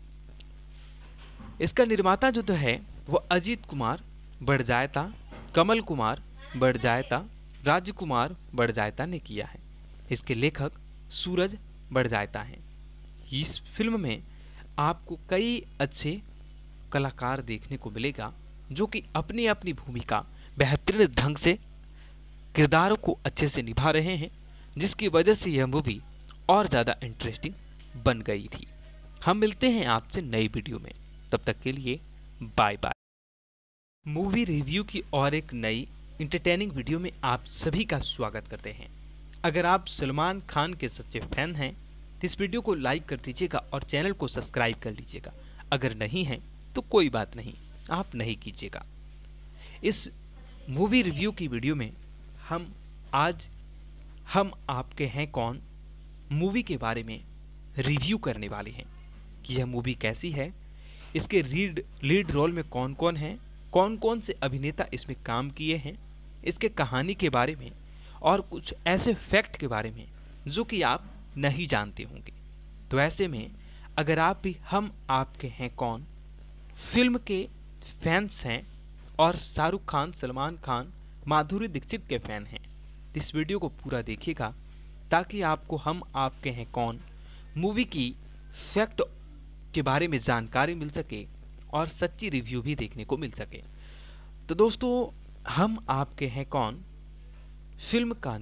इसका निर्माता जो तो है वो अजीत कुमार बड़जायता, कमल कुमार बड़जायता, राजकुमार बड़जायता ने किया है। इसके लेखक सूरज बड़जायता हैं। इस फिल्म में आपको कई अच्छे कलाकार देखने को मिलेगा जो कि अपनी अपनी भूमिका बेहतरीन ढंग से किरदारों को अच्छे से निभा रहे हैं, जिसकी वजह से यह मूवी और ज़्यादा इंटरेस्टिंग बन गई थी। हम मिलते हैं आपसे नई वीडियो में, तब तक के लिए बाय बाय। मूवी रिव्यू की और एक नई इंटरटेनिंग वीडियो में आप सभी का स्वागत करते हैं। अगर आप सलमान खान के सच्चे फैन हैं तो इस वीडियो को लाइक कर दीजिएगा और चैनल को सब्सक्राइब कर लीजिएगा। अगर नहीं है तो कोई बात नहीं, आप नहीं कीजिएगा। इस मूवी रिव्यू की वीडियो में हम आज हम आपके हैं कौन मूवी के बारे में रिव्यू करने वाले हैं कि यह मूवी कैसी है, इसके लीड लीड रोल में कौन कौन हैं, कौन कौन से अभिनेता इसमें काम किए हैं, इसके कहानी के बारे में और कुछ ऐसे फैक्ट के बारे में जो कि आप नहीं जानते होंगे। तो ऐसे में अगर आप भी हम आपके हैं कौन फिल्म के फैंस हैं और शाहरुख खान, सलमान खान, माधुरी दीक्षित के फैन हैं तो इस वीडियो को पूरा देखिएगा ताकि आपको हम आपके हैं कौन मूवी की फैक्ट के बारे में जानकारी मिल सके और सच्ची रिव्यू भी देखने को मिल सके। तो दोस्तों, हम आपके हैं कौन फिल्म का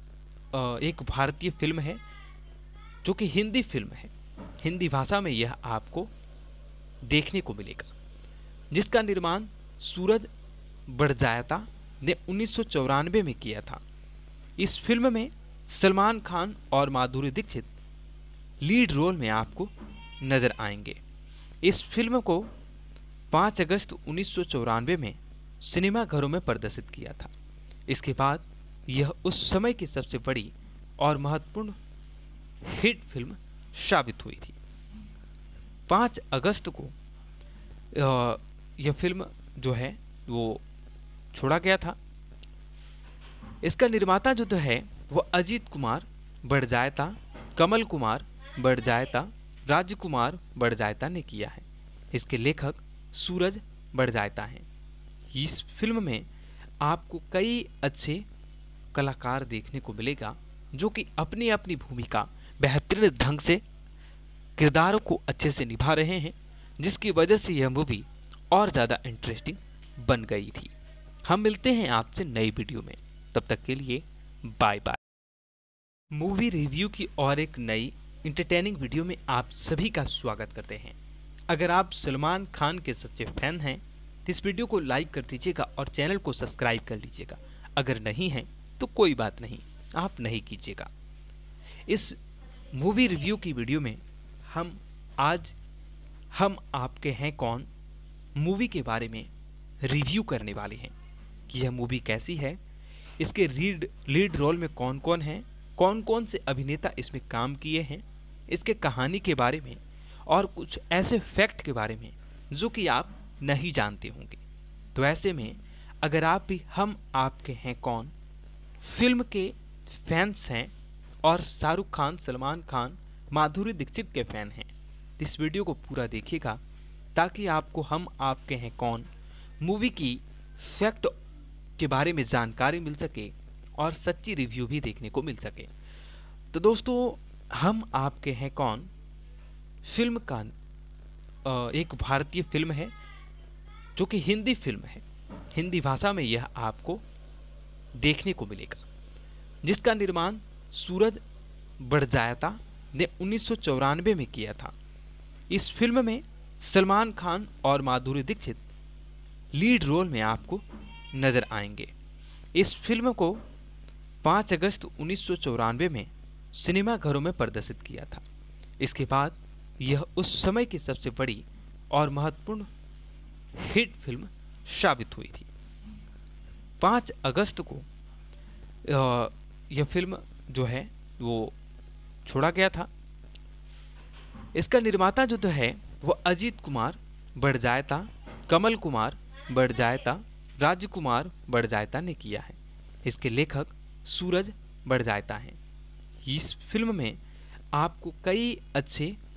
एक भारतीय फिल्म है जो कि हिंदी फिल्म है। हिंदी भाषा में यह आपको देखने को मिलेगा, जिसका निर्माण सूरज बड़जायता ने उन्नीस सौ चौरानवे में किया था। इस फिल्म में सलमान खान और माधुरी दीक्षित लीड रोल में आपको नजर आएंगे। इस फिल्म को पाँच अगस्त उन्नीस सौ चौरानवे में सिनेमाघरों में प्रदर्शित किया था। इसके बाद यह उस समय की सबसे बड़ी और महत्वपूर्ण हिट फिल्म साबित हुई थी। पाँच अगस्त को यह फिल्म जो है वो छोड़ा गया था। इसका निर्माता जो तो है वो अजीत कुमार बड़जायता, कमल कुमार बड़जायता, राजकुमार बड़जायता ने किया है। इसके लेखक सूरज बड़जायता हैं। इस फिल्म में आपको कई अच्छे कलाकार देखने को मिलेगा जो कि अपनी अपनी भूमिका बेहतरीन ढंग से किरदारों को अच्छे से निभा रहे हैं, जिसकी वजह से यह मूवी और ज़्यादा इंटरेस्टिंग बन गई थी। हम मिलते हैं आपसे नई वीडियो में, तब तक के लिए बाय बाय। मूवी रिव्यू की और एक नई इंटरटेनिंग वीडियो में आप सभी का स्वागत करते हैं। अगर आप सलमान खान के सच्चे फैन हैं तो इस वीडियो को लाइक कर दीजिएगा और चैनल को सब्सक्राइब कर लीजिएगा। अगर नहीं है तो कोई बात नहीं, आप नहीं कीजिएगा। इस मूवी रिव्यू की वीडियो में हम आज हम आपके हैं कौन मूवी के बारे में रिव्यू करने वाले हैं कि यह मूवी कैसी है, इसके लीड लीड रोल में कौन कौन हैं, कौन कौन से अभिनेता इसमें काम किए हैं, इसके कहानी के बारे में और कुछ ऐसे फैक्ट के बारे में जो कि आप नहीं जानते होंगे। तो ऐसे में अगर आप भी हम आपके हैं कौन फिल्म के फैंस हैं और शाहरुख खान, सलमान खान, माधुरी दीक्षित के फैन हैं तो इस वीडियो को पूरा देखिएगा ताकि आपको हम आपके हैं कौन मूवी की फैक्ट के बारे में जानकारी मिल सके और सच्ची रिव्यू भी देखने को मिल सके। तो दोस्तों, हम आपके हैं कौन फिल्म का एक भारतीय फिल्म है जो कि हिंदी फिल्म है। हिंदी भाषा में यह आपको देखने को मिलेगा, जिसका निर्माण सूरज बड़जायता ने उन्नीस सौ चौरानवे में किया था। इस फिल्म में सलमान खान और माधुरी दीक्षित लीड रोल में आपको नजर आएंगे। इस फिल्म को पाँच अगस्त उन्नीस सौ चौरानवे में सिनेमाघरों में प्रदर्शित किया था। इसके बाद यह उस समय की सबसे बड़ी और महत्वपूर्ण हिट फिल्म साबित हुई थी। पाँच अगस्त को यह फिल्म जो है वो छोड़ा गया था। इसका निर्माता जो तो है वो अजीत कुमार बड़जायता, कमल कुमार बड़जायता, राजकुमार बड़जायता ने किया है। इसके लेखक सूरज बड़जायता हैं। इस फिल्म में आपको कई अच्छे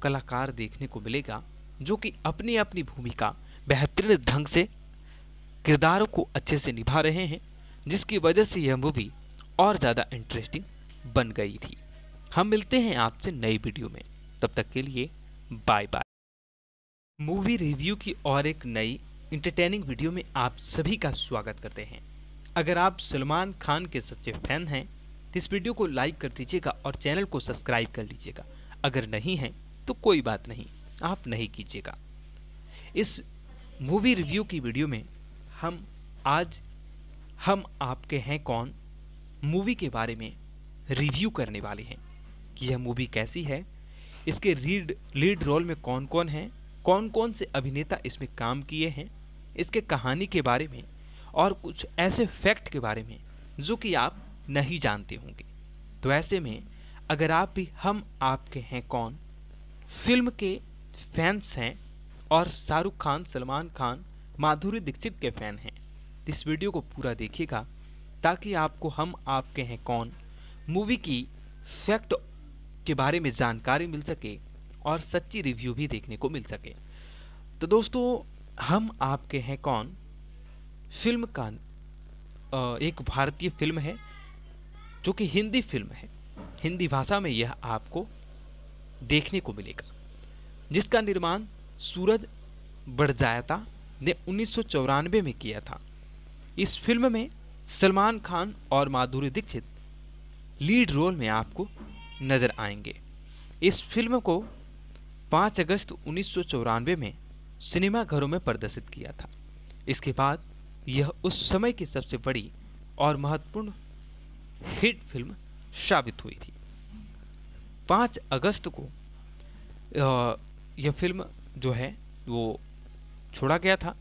कलाकार देखने को मिलेगा जो कि अपनी अपनी भूमिका बेहतरीन ढंग से किरदारों को अच्छे से निभा रहे हैं, जिसकी वजह से यह मूवी और ज़्यादा इंटरेस्टिंग बन गई थी। हम मिलते हैं आपसे नई वीडियो में, तब तक के लिए बाय बाय। मूवी रिव्यू की और एक नई इंटरटेनिंग वीडियो में आप सभी का स्वागत करते हैं। अगर आप सलमान खान के सच्चे फैन हैं तो इस वीडियो को लाइक कर दीजिएगा और चैनल को सब्सक्राइब कर लीजिएगा। अगर नहीं है तो कोई बात नहीं, आप नहीं कीजिएगा। इस मूवी रिव्यू की वीडियो में हम आज हम आपके हैं कौन मूवी के बारे में रिव्यू करने वाले हैं कि यह मूवी कैसी है, इसके लीड लीड रोल में कौन कौन हैं, कौन कौन से अभिनेता इसमें काम किए हैं, इसके कहानी के बारे में और कुछ ऐसे फैक्ट के बारे में जो कि आप नहीं जानते होंगे। तो ऐसे में अगर आप भी हम आपके हैं कौन फिल्म के फैंस हैं और शाहरुख खान, सलमान खान, माधुरी दीक्षित के फैन हैं तो इस वीडियो को पूरा देखिएगा ताकि आपको हम आपके हैं कौन मूवी की फैक्ट के बारे में जानकारी मिल सके और सच्ची रिव्यू भी देखने को मिल सके। तो दोस्तों, हम आपके हैं कौन फिल्म का एक भारतीय फिल्म है जो कि हिंदी फिल्म है। हिंदी भाषा में यह आपको देखने को मिलेगा, जिसका निर्माण सूरज बड़जायता ने उन्नीस सौ चौरानवे में किया था। इस फिल्म में सलमान खान और माधुरी दीक्षित लीड रोल में आपको नजर आएंगे। इस फिल्म को पाँच अगस्त उन्नीस सौ चौरानवे में सिनेमाघरों में प्रदर्शित किया था। इसके बाद यह उस समय की सबसे बड़ी और महत्वपूर्ण हिट फिल्म साबित हुई थी। पाँच अगस्त को यह फिल्म जो है वो छोड़ा गया था।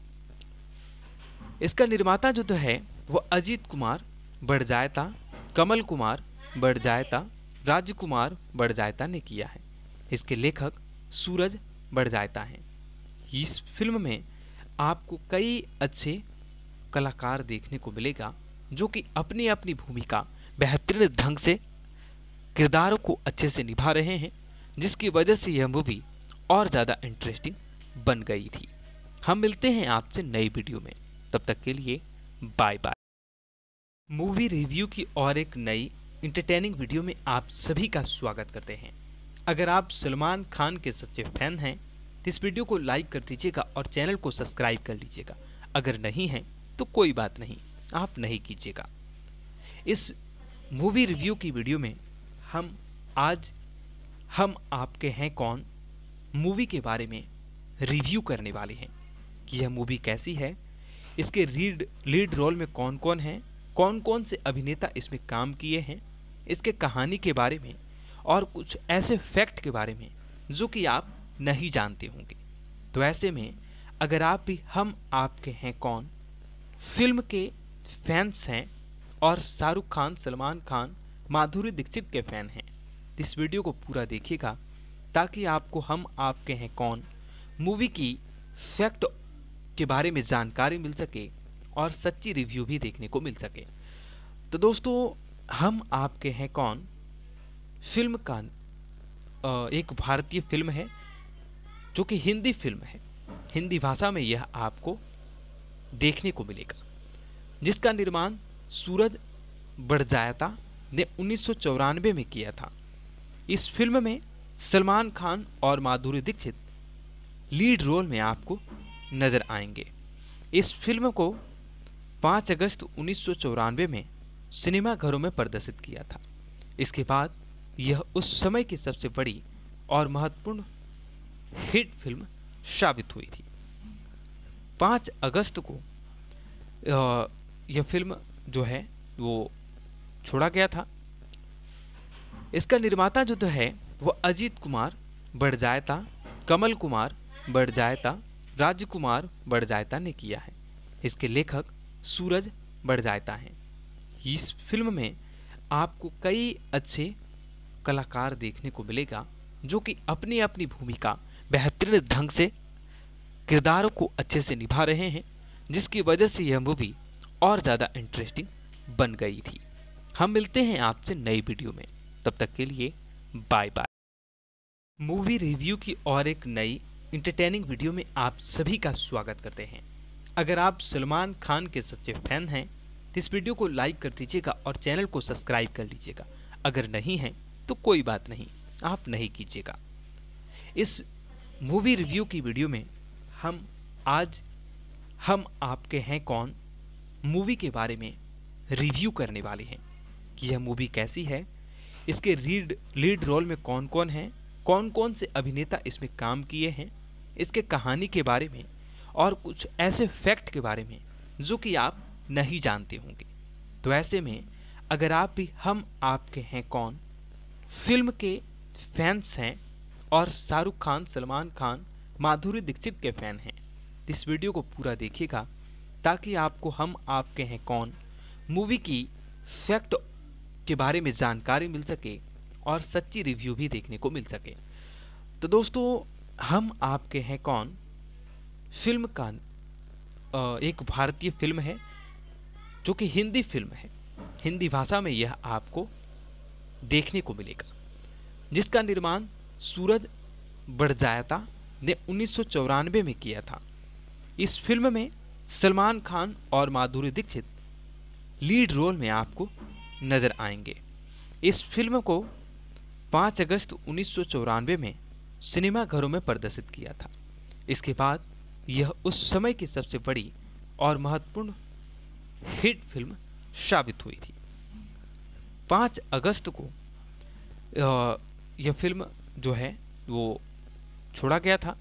इसका निर्माता जो तो है वो अजीत कुमार बड़जायता, कमल कुमार बड़जायता, राजकुमार बड़जायता ने किया है। इसके लेखक सूरज बड़जायता हैं। इस फिल्म में आपको कई अच्छे कलाकार देखने को मिलेगा जो कि अपनी अपनी भूमिका बेहतरीन ढंग से किरदारों को अच्छे से निभा रहे हैं, जिसकी वजह से यह मूवी और ज़्यादा इंटरेस्टिंग बन गई थी। हम मिलते हैं आपसे नई वीडियो में, तब तक के लिए बाय बाय। मूवी रिव्यू की और एक नई इंटरटेनिंग वीडियो में आप सभी का स्वागत करते हैं। अगर आप सलमान खान के सच्चे फैन हैं तो इस वीडियो को लाइक कर दीजिएगा और चैनल को सब्सक्राइब कर लीजिएगा। अगर नहीं है तो कोई बात नहीं, आप नहीं कीजिएगा। इस मूवी रिव्यू की वीडियो में हम आज हम आपके हैं कौन मूवी के बारे में रिव्यू करने वाले हैं कि यह मूवी कैसी है, इसके लीड लीड रोल में कौन कौन हैं, कौन कौन से अभिनेता इसमें काम किए हैं, इसके कहानी के बारे में और कुछ ऐसे फैक्ट के बारे में जो कि आप नहीं जानते होंगे। तो ऐसे में अगर आप भी हम आपके हैं कौन फिल्म के फैंस हैं और शाहरुख खान, सलमान खान, माधुरी दीक्षित के फैन हैं तो इस वीडियो को पूरा देखिएगा ताकि आपको हम आपके हैं कौन मूवी की फैक्ट के बारे में जानकारी मिल सके और सच्ची रिव्यू भी देखने को मिल सके। तो दोस्तों, हम आपके हैं कौन फिल्म का एक भारतीय फिल्म है जो कि हिंदी फिल्म है। हिंदी भाषा में यह आपको देखने को मिलेगा, जिसका निर्माण सूरज बड़जायता ने उन्नीस सौ चौरानवे में किया था। इस फिल्म में सलमान खान और माधुरी दीक्षित लीड रोल में आपको नजर आएंगे। इस फिल्म को पाँच अगस्त उन्नीस सौ चौरानवे में सिनेमाघरों में प्रदर्शित किया था। इसके बाद यह उस समय की सबसे बड़ी और महत्वपूर्ण हिट फिल्म साबित हुई थी। पाँच अगस्त को यह फिल्म जो है वो छोड़ा गया था। इसका निर्माता जो तो है वो अजीत कुमार बड़जायता, कमल कुमार बड़जायता, राजकुमार बड़जायता ने किया है। इसके लेखक सूरज बड़जायता हैं। इस फिल्म में आपको कई अच्छे कलाकार देखने को मिलेगा जो कि अपनी अपनी भूमिका बेहतरीन ढंग से किरदारों को अच्छे से निभा रहे हैं, जिसकी वजह से यह मूवी और ज़्यादा इंटरेस्टिंग बन गई थी। हम मिलते हैं आपसे नई वीडियो में, तब तक के लिए बाय बाय। मूवी रिव्यू की और एक नई इंटरटेनिंग वीडियो में आप सभी का स्वागत करते हैं। अगर आप सलमान खान के सच्चे फैन हैं तो इस वीडियो को लाइक कर दीजिएगा और चैनल को सब्सक्राइब कर लीजिएगा। अगर नहीं है तो कोई बात नहीं, आप नहीं कीजिएगा। इस मूवी रिव्यू की वीडियो में हम आज हम आपके हैं कौन मूवी के बारे में रिव्यू करने वाले हैं कि यह मूवी कैसी है, इसके लीड लीड रोल में कौन कौन हैं, कौन कौन से अभिनेता इसमें काम किए हैं, इसके कहानी के बारे में और कुछ ऐसे फैक्ट के बारे में जो कि आप नहीं जानते होंगे। तो ऐसे में अगर आप भी हम आपके हैं कौन फिल्म के फैंस हैं और शाहरुख खान, सलमान खान, माधुरी दीक्षित के फैन हैं तो इस वीडियो को पूरा देखिएगा ताकि आपको हम आपके हैं कौन मूवी की फैक्ट के बारे में जानकारी मिल सके और सच्ची रिव्यू भी देखने को मिल सके। तो दोस्तों, हम आपके हैं कौन फिल्म का एक भारतीय फिल्म है जो कि हिंदी फिल्म है। हिंदी भाषा में यह आपको देखने को मिलेगा, जिसका निर्माण सूरज बड़जायता ने उन्नीस सौ चौरानवे में किया था। इस फिल्म में सलमान खान और माधुरी दीक्षित लीड रोल में आपको नजर आएंगे। इस फिल्म को पाँच अगस्त उन्नीस सौ चौरानवे में सिनेमाघरों में प्रदर्शित किया था। इसके बाद यह उस समय की सबसे बड़ी और महत्वपूर्ण हिट फिल्म साबित हुई थी। पाँच अगस्त को यह फिल्म जो है वो छोड़ा गया था।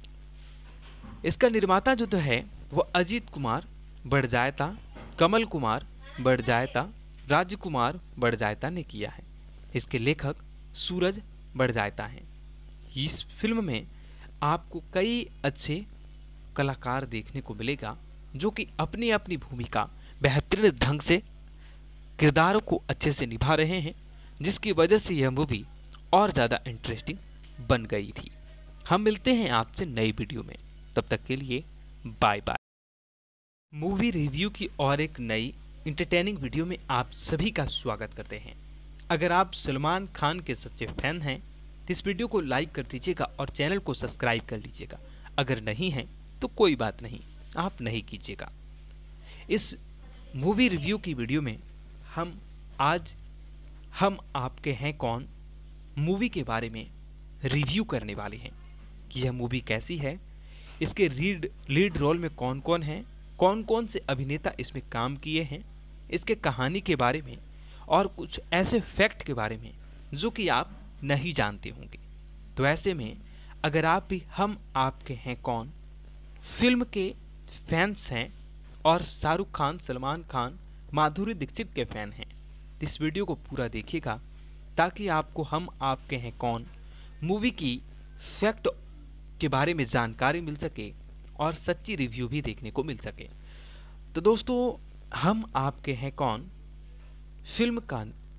इसका निर्माता जो तो है वो अजीत कुमार बड़जायता, कमल कुमार बड़जायता, राजकुमार बड़जायता ने किया है। इसके लेखक सूरज बड़जायता हैं। इस फिल्म में आपको कई अच्छे कलाकार देखने को मिलेगा जो कि अपनी अपनी भूमिका बेहतरीन ढंग से किरदारों को अच्छे से निभा रहे हैं, जिसकी वजह से यह मूवी और ज़्यादा इंटरेस्टिंग बन गई थी। हम मिलते हैं आपसे नई वीडियो में, तब तक के लिए बाय बाय। मूवी रिव्यू की और एक नई इंटरटेनिंग वीडियो में आप सभी का स्वागत करते हैं। अगर आप सलमान खान के सच्चे फैन हैं तो इस वीडियो को लाइक कर दीजिएगा और चैनल को सब्सक्राइब कर लीजिएगा। अगर नहीं है तो कोई बात नहीं, आप नहीं कीजिएगा। इस मूवी रिव्यू की वीडियो में हम आज हम आपके हैं कौन मूवी के बारे में रिव्यू करने वाले हैं कि यह मूवी कैसी है, इसके लीड लीड रोल में कौन कौन हैं, कौन कौन से अभिनेता इसमें काम किए हैं, इसके कहानी के बारे में और कुछ ऐसे फैक्ट के बारे में जो कि आप नहीं जानते होंगे। तो ऐसे में अगर आप भी हम आपके हैं कौन फिल्म के फैंस हैं और शाहरुख खान, सलमान खान, माधुरी दीक्षित के फैन हैं तो इस वीडियो को पूरा देखिएगा ताकि आपको हम आपके हैं कौन मूवी की फैक्ट के बारे में जानकारी मिल सके और सच्ची रिव्यू भी देखने को मिल सके। तो दोस्तों, हम आपके हैं कौन फिल्म का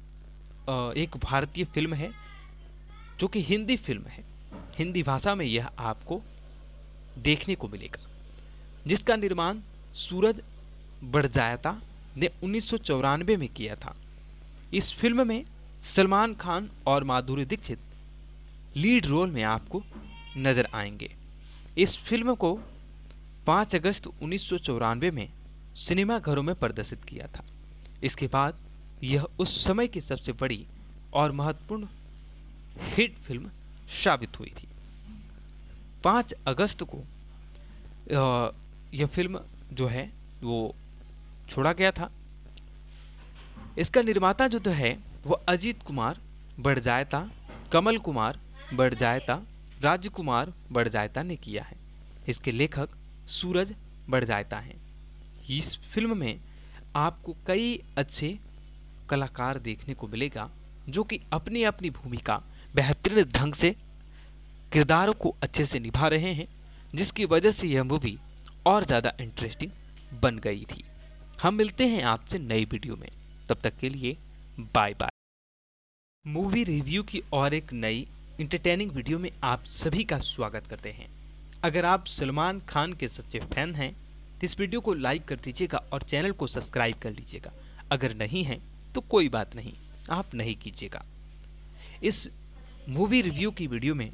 एक भारतीय फिल्म है जो कि हिंदी फिल्म है। हिंदी भाषा में यह आपको देखने को मिलेगा, जिसका निर्माण सूरज बड़जायता ने उन्नीस सौ चौरानवे में किया था। इस फिल्म में सलमान खान और माधुरी दीक्षित लीड रोल में आपको नजर आएंगे। इस फिल्म को पाँच अगस्त उन्नीस सौ चौरानवे में सिनेमाघरों में प्रदर्शित किया था। इसके बाद यह उस समय की सबसे बड़ी और महत्वपूर्ण हिट फिल्म साबित हुई थी। पाँच अगस्त को यह फिल्म जो है वो छोड़ा गया था। इसका निर्माता जो तो है वो अजीत कुमार बड़जायता, कमल कुमार बड़जायता, राजकुमार बड़जायता ने किया है। इसके लेखक सूरज बड़जायता हैं। इस फिल्म में आपको कई अच्छे कलाकार देखने को मिलेगा जो कि अपनी अपनी भूमिका बेहतरीन ढंग से किरदारों को अच्छे से निभा रहे हैं, जिसकी वजह से यह मूवी और ज़्यादा इंटरेस्टिंग बन गई थी। हम मिलते हैं आपसे नई वीडियो में, तब तक के लिए बाय बाय। मूवी रिव्यू की और एक नई इंटरटेनिंग वीडियो में आप सभी का स्वागत करते हैं। अगर आप सलमान खान के सच्चे फैन हैं तो इस वीडियो को लाइक कर दीजिएगा और चैनल को सब्सक्राइब कर लीजिएगा। अगर नहीं है तो कोई बात नहीं, आप नहीं कीजिएगा। इस मूवी रिव्यू की वीडियो में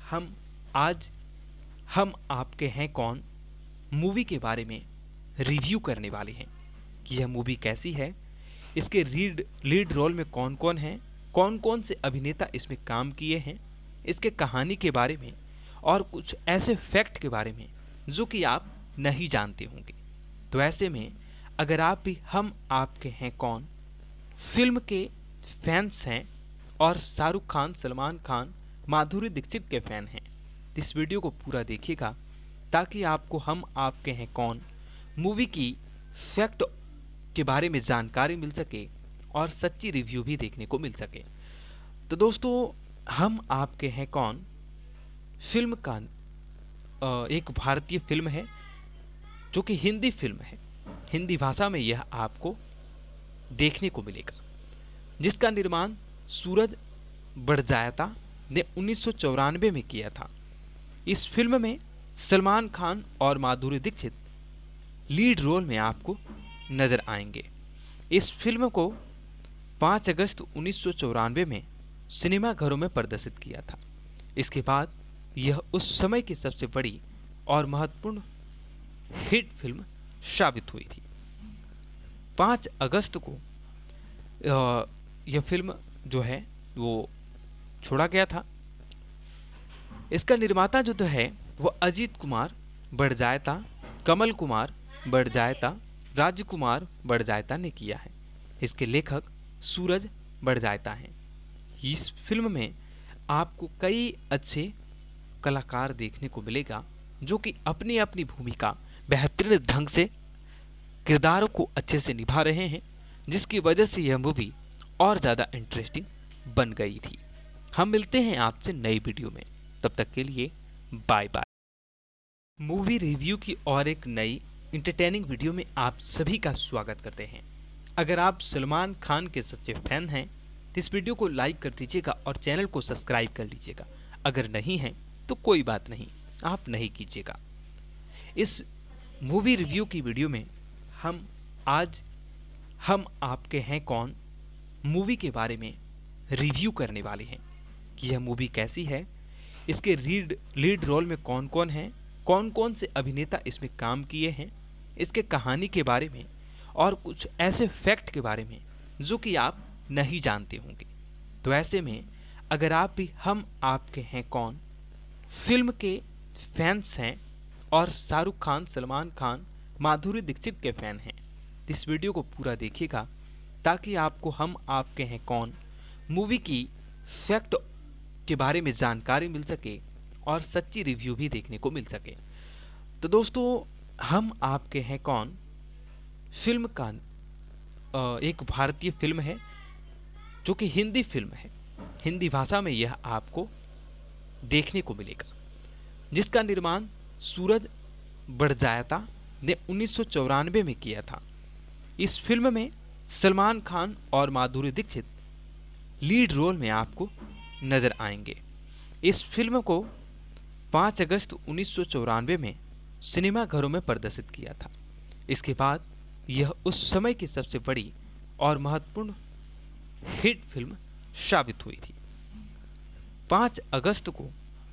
हम आज हम आपके हैं कौन मूवी के बारे में रिव्यू करने वाले हैं कि यह मूवी कैसी है, इसके लीड लीड रोल में कौन कौन हैं, कौन कौन से अभिनेता इसमें काम किए हैं, इसके कहानी के बारे में और कुछ ऐसे फैक्ट के बारे में जो कि आप नहीं जानते होंगे। तो ऐसे में अगर आप भी हम आपके हैं कौन फिल्म के फैंस हैं और शाहरुख खान, सलमान खान, माधुरी दीक्षित के फैन हैं तो इस वीडियो को पूरा देखिएगा ताकि आपको हम आपके हैं कौन मूवी की फैक्ट के बारे में जानकारी मिल सके और सच्ची रिव्यू भी देखने को मिल सके। तो दोस्तों, हम आपके हैं कौन फिल्म का एक भारतीय फिल्म है जो कि हिंदी फिल्म है। हिंदी भाषा में यह आपको देखने को मिलेगा, जिसका निर्माण सूरज बड़जायता ने उन्नीस सौ चौरानवे में किया था। इस फिल्म में सलमान खान और माधुरी दीक्षित लीड रोल में आपको नजर आएंगे। इस फिल्म को पाँच अगस्त उन्नीस सौ चौरानवे में सिनेमाघरों में प्रदर्शित किया था। इसके बाद यह उस समय की सबसे बड़ी और महत्वपूर्ण हिट फिल्म साबित हुई थी। पाँच अगस्त को यह फिल्म जो है वो छोड़ा गया था। इसका निर्माता जो तो है वो अजीत कुमार बड़जायता, कमल कुमार बड़जायता, राजकुमार बड़जायता ने किया है। इसके लेखक सूरज बड़जायता हैं। इस फिल्म में आपको कई अच्छे कलाकार देखने को मिलेगा जो कि अपनी अपनी भूमिका बेहतरीन ढंग से किरदारों को अच्छे से निभा रहे हैं, जिसकी वजह से यह मूवी और ज़्यादा इंटरेस्टिंग बन गई थी। हम मिलते हैं आपसे नई वीडियो में, तब तक के लिए बाय बाय। मूवी रिव्यू की और एक नई इंटरटेनिंग वीडियो में आप सभी का स्वागत करते हैं। अगर आप सलमान खान के सच्चे फैन हैं तो इस वीडियो को लाइक कर दीजिएगा और चैनल को सब्सक्राइब कर लीजिएगा। अगर नहीं है तो कोई बात नहीं, आप नहीं कीजिएगा। इस मूवी रिव्यू की वीडियो में हम आज हम आपके हैं कौन मूवी के बारे में रिव्यू करने वाले हैं कि यह मूवी कैसी है, इसके लीड लीड रोल में कौन कौन हैं, कौन कौन से अभिनेता इसमें काम किए हैं, इसके कहानी के बारे में और कुछ ऐसे फैक्ट के बारे में जो कि आप नहीं जानते होंगे। तो ऐसे में अगर आप भी हम आपके हैं कौन फिल्म के फैंस हैं और शाहरुख खान, सलमान खान, माधुरी दीक्षित के फैन हैं तो इस वीडियो को पूरा देखिएगा ताकि आपको हम आपके हैं कौन मूवी की फैक्ट के बारे में जानकारी मिल सके और सच्ची रिव्यू भी देखने को मिल सके। तो दोस्तों, हम आपके हैं कौन फिल्म का एक भारतीय फिल्म है जो कि हिंदी फिल्म है। हिंदी भाषा में यह आपको देखने को मिलेगा, जिसका निर्माण सूरज बड़जायता ने उन्नीस सौ चौरानवे में किया था। इस फिल्म में सलमान खान और माधुरी दीक्षित लीड रोल में आपको नजर आएंगे। इस फिल्म को पाँच अगस्त उन्नीस सौ चौरानवे में सिनेमाघरों में प्रदर्शित किया था। इसके बाद यह उस समय की सबसे बड़ी और महत्वपूर्ण हिट फिल्म साबित हुई थी। पाँच अगस्त को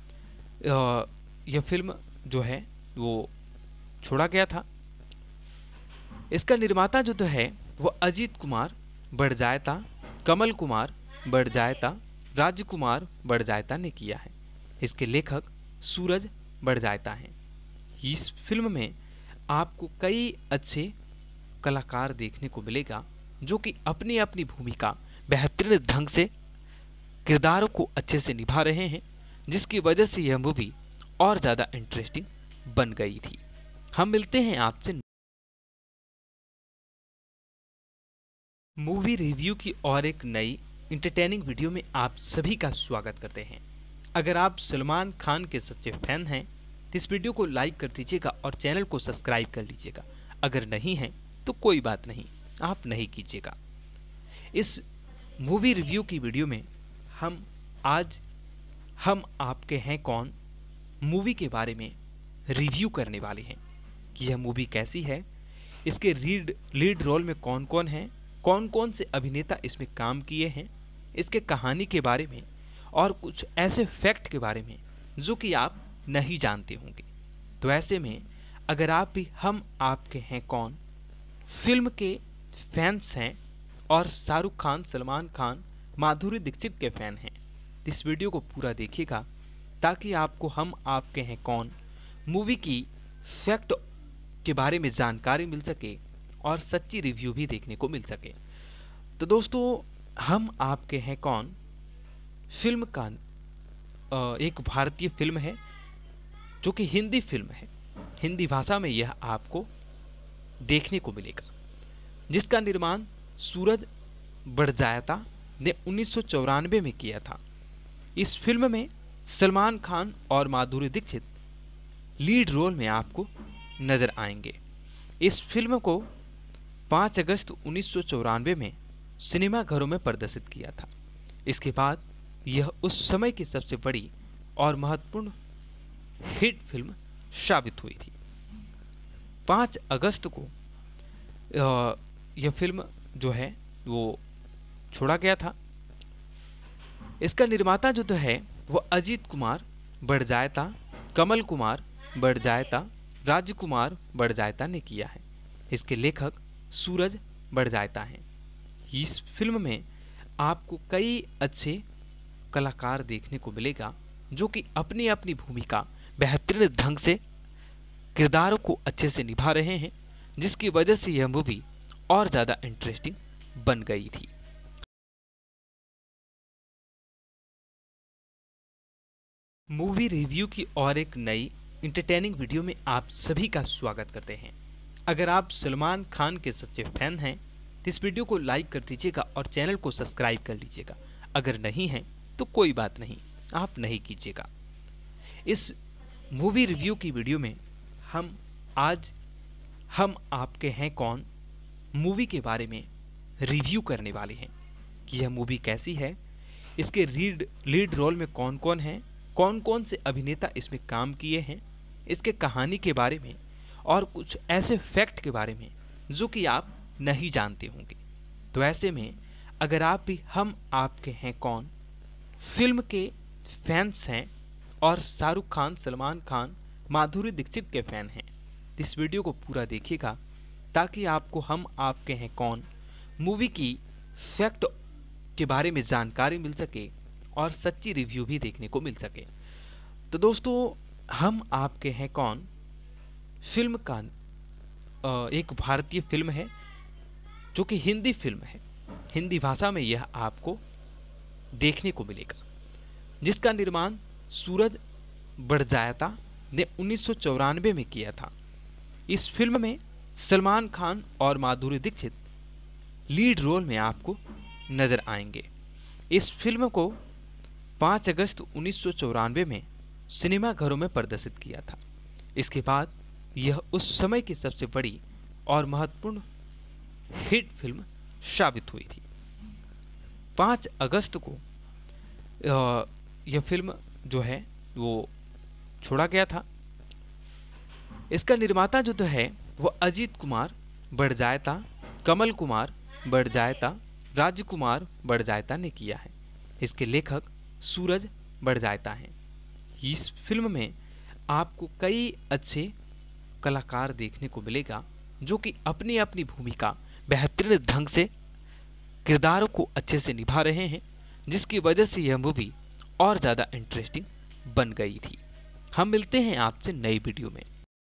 यह फिल्म जो है वो छोड़ा गया था। इसका निर्माता जो तो है वो अजीत कुमार बड़जायता, कमल कुमार बड़जायता, राजकुमार बड़जायता ने किया है। इसके लेखक सूरज बड़जायता हैं। इस फिल्म में आपको कई अच्छे कलाकार देखने को मिलेगा जो कि अपनी अपनी भूमिका बेहतरीन ढंग से किरदारों को अच्छे से निभा रहे हैं, जिसकी वजह से यह मूवी और ज़्यादा इंटरेस्टिंग बन गई थी। हम मिलते हैं आपसे मूवी रिव्यू की और एक नई इंटरटेनिंग वीडियो में आप सभी का स्वागत करते हैं। अगर आप सलमान खान के सच्चे फैन हैं तो इस वीडियो को लाइक कर दीजिएगा और चैनल को सब्सक्राइब कर लीजिएगा। अगर नहीं है तो कोई बात नहीं, आप नहीं कीजिएगा। इस मूवी रिव्यू की वीडियो में हम आज हम आपके हैं कौन मूवी के बारे में रिव्यू करने वाले हैं कि यह मूवी कैसी है, इसके लीड लीड रोल में कौन कौन हैं, कौन कौन से अभिनेता इसमें काम किए हैं, इसके कहानी के बारे में और कुछ ऐसे फैक्ट के बारे में जो कि आप नहीं जानते होंगे। तो ऐसे में अगर आप भी हम आपके हैं कौन फिल्म के फैंस हैं और शाहरुख खान, सलमान खान, माधुरी दीक्षित के फैन हैं तो इस वीडियो को पूरा देखिएगा ताकि आपको हम आपके हैं कौन मूवी की फैक्ट के बारे में जानकारी मिल सके और सच्ची रिव्यू भी देखने को मिल सके। तो दोस्तों, हम आपके हैं कौन फिल्म का अ, एक भारतीय फिल्म है जो कि हिंदी फिल्म है। हिंदी भाषा में यह आपको देखने को मिलेगा, जिसका निर्माण सूरज बड़जायता ने उन्नीस सौ चौरानवे में किया था। इस फिल्म में सलमान खान और माधुरी दीक्षित लीड रोल में आपको नजर आएंगे। इस फिल्म को पाँच अगस्त उन्नीस सौ चौरानवे में सिनेमाघरों में प्रदर्शित किया था। इसके बाद यह उस समय की सबसे बड़ी और महत्वपूर्ण हिट फिल्म साबित हुई थी। पाँच अगस्त को यह फिल्म जो है वो छोड़ा गया था। इसका निर्माता जो तो है वो अजीत कुमार बड़जायता, कमल कुमार बड़जायता, राजकुमार बड़जायता ने किया है। इसके लेखक सूरज बड़जायता हैं। इस फिल्म में आपको कई अच्छे कलाकार देखने को मिलेगा जो कि अपनी अपनी भूमिका बेहतरीन ढंग से किरदारों को अच्छे से निभा रहे हैं, जिसकी वजह से यह मूवी और ज़्यादा इंटरेस्टिंग बन गई थी। मूवी रिव्यू की और एक नई इंटरटेनिंग वीडियो में आप सभी का स्वागत करते हैं। अगर आप सलमान खान के सच्चे फैन हैं तो इस वीडियो को लाइक कर दीजिएगा और चैनल को सब्सक्राइब कर लीजिएगा। अगर नहीं है तो कोई बात नहीं, आप नहीं कीजिएगा। इस मूवी रिव्यू की वीडियो में हम आज हम आपके हैं कौन मूवी के बारे में रिव्यू करने वाले हैं कि यह मूवी कैसी है, इसके लीड लीड रोल में कौन कौन हैं, कौन कौन से अभिनेता इसमें काम किए हैं, इसके कहानी के बारे में और कुछ ऐसे फैक्ट के बारे में जो कि आप नहीं जानते होंगे। तो ऐसे में अगर आप भी हम आपके हैं कौन फिल्म के फैंस हैं और शाहरुख खान, सलमान खान, माधुरी दीक्षित के फैन हैं तो इस वीडियो को पूरा देखिएगा ताकि आपको हम आपके हैं कौन मूवी की फैक्ट के बारे में जानकारी मिल सके और सच्ची रिव्यू भी देखने को मिल सके। तो दोस्तों, हम आपके हैं कौन फिल्म का एक भारतीय फिल्म है जो कि हिंदी फिल्म है। हिंदी भाषा में यह आपको देखने को मिलेगा, जिसका निर्माण सूरज बड़जायता ने उन्नीस सौ चौरानवे में किया था। इस फिल्म में सलमान खान और माधुरी दीक्षित लीड रोल में आपको नजर आएंगे। इस फिल्म को पाँच अगस्त उन्नीस सौ चौरानवे में सिनेमाघरों में प्रदर्शित किया था। इसके बाद यह उस समय की सबसे बड़ी और महत्वपूर्ण हिट फिल्म साबित हुई थी। पाँच अगस्त को यह फिल्म जो है वो छोड़ा गया था। इसका निर्माता जो तो है वो अजीत कुमार बड़जायता, कमल कुमार बड़जायता, राजकुमार बड़जायता ने किया है। इसके लेखक सूरज बड़जायता हैं। इस फिल्म में आपको कई अच्छे कलाकार देखने को मिलेगा जो कि अपनी अपनी भूमिका बेहतरीन ढंग से किरदारों को अच्छे से निभा रहे हैं, जिसकी वजह से यह मूवी और ज़्यादा इंटरेस्टिंग बन गई थी। हम मिलते हैं आपसे नई वीडियो में।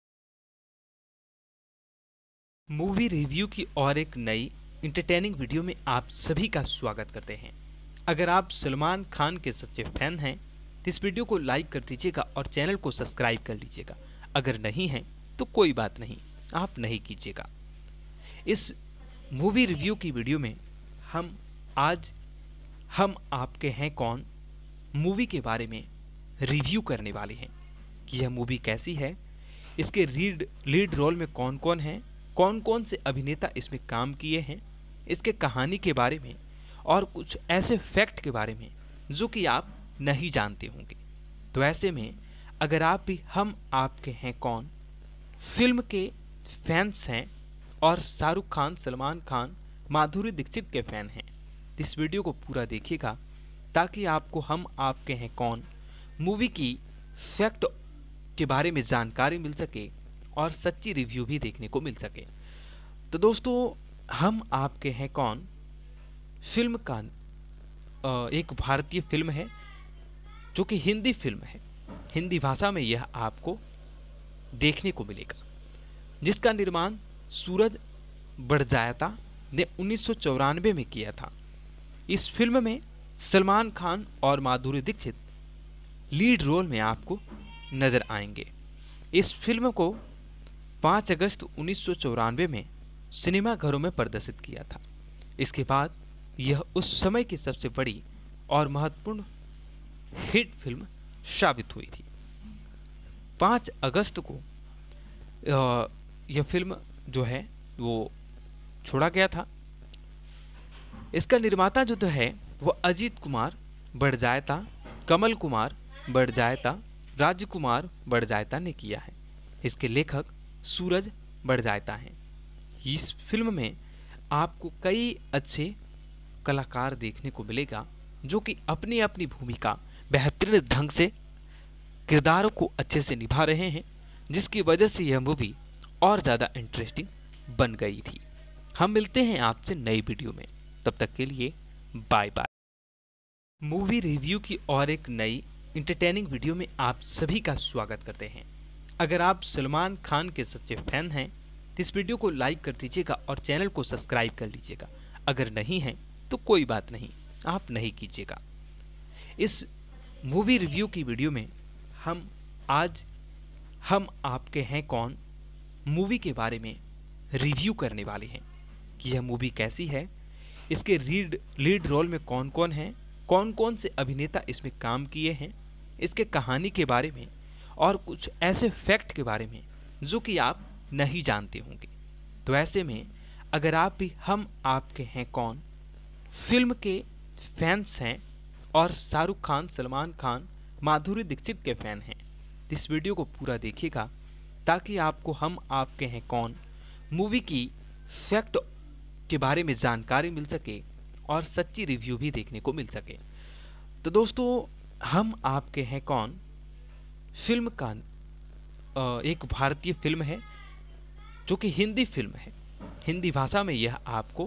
मूवी रिव्यू की और एक नई इंटरटेनिंग वीडियो में आप सभी का स्वागत करते हैं। अगर आप सलमान खान के सच्चे फैन हैं तो इस वीडियो को लाइक कर दीजिएगा और चैनल को सब्सक्राइब कर लीजिएगा। अगर नहीं है तो कोई बात नहीं, आप नहीं कीजिएगा। इस मूवी रिव्यू की वीडियो में हम आज हम आपके हैं कौन मूवी के बारे में रिव्यू करने वाले हैं कि यह मूवी कैसी है, इसके लीड लीड रोल में कौन कौन हैं, कौन कौन से अभिनेता इसमें काम किए हैं, इसके कहानी के बारे में और कुछ ऐसे फैक्ट के बारे में जो कि आप नहीं जानते होंगे। तो ऐसे में अगर आप भी हम आपके हैं कौन फिल्म के फैंस हैं और शाहरुख खान, सलमान खान, माधुरी दीक्षित के फैन हैं तो इस वीडियो को पूरा देखिएगा ताकि आपको हम आपके हैं कौन मूवी की फैक्ट के बारे में जानकारी मिल सके और सच्ची रिव्यू भी देखने को मिल सके। तो दोस्तों, हम आपके हैं कौन फिल्म का अ, एक भारतीय फिल्म है जो कि हिंदी फिल्म है। हिंदी भाषा में यह आपको देखने को मिलेगा, जिसका निर्माण सूरज बड़जायता ने उन्नीस सौ चौरानवे में किया था। इस फिल्म में सलमान खान और माधुरी दीक्षित लीड रोल में आपको नजर आएंगे। इस फिल्म को पाँच अगस्त उन्नीस सौ चौरानवे में सिनेमाघरों में प्रदर्शित किया था। इसके बाद यह उस समय की सबसे बड़ी और महत्वपूर्ण हिट फिल्म साबित हुई थी। पाँच अगस्त को अ, यह फिल्म जो है वो छोड़ा गया था। इसका निर्माता जो तो है वो अजीत कुमार बड़जायता, कमल कुमार बड़जायता, राजकुमार बड़जायता ने किया है। इसके लेखक सूरज बड़जायता हैं। इस फिल्म में आपको कई अच्छे कलाकार देखने को मिलेगा जो कि अपनी अपनी भूमिका बेहतरीन ढंग से किरदारों को अच्छे से निभा रहे हैं, जिसकी वजह से यह मूवी और ज़्यादा इंटरेस्टिंग बन गई थी। हम मिलते हैं आपसे नई वीडियो में, तब तक के लिए बाय बाय। मूवी रिव्यू की और एक नई इंटरटेनिंग वीडियो में आप सभी का स्वागत करते हैं। अगर आप सलमान खान के सच्चे फैन हैं तो इस वीडियो को लाइक कर दीजिएगा और चैनल को सब्सक्राइब कर लीजिएगा। अगर नहीं है तो कोई बात नहीं, आप नहीं कीजिएगा। इस मूवी रिव्यू की वीडियो में हम आज हम आपके हैं कौन मूवी के बारे में रिव्यू करने वाले हैं कि यह मूवी कैसी है, इसके लीड लीड रोल में कौन कौन हैं, कौन कौन से अभिनेता इसमें काम किए हैं, इसके कहानी के बारे में और कुछ ऐसे फैक्ट के बारे में जो कि आप नहीं जानते होंगे। तो ऐसे में अगर आप भी हम आपके हैं कौन फिल्म के फैंस हैं और शाहरुख खान, सलमान खान, माधुरी दीक्षित के फैन हैं तो इस वीडियो को पूरा देखिएगा ताकि आपको हम आपके हैं कौन मूवी की फैक्ट के बारे में जानकारी मिल सके और सच्ची रिव्यू भी देखने को मिल सके। तो दोस्तों, हम आपके हैं कौन फिल्म का अ, एक भारतीय फिल्म है जो कि हिंदी फिल्म है। हिंदी भाषा में यह आपको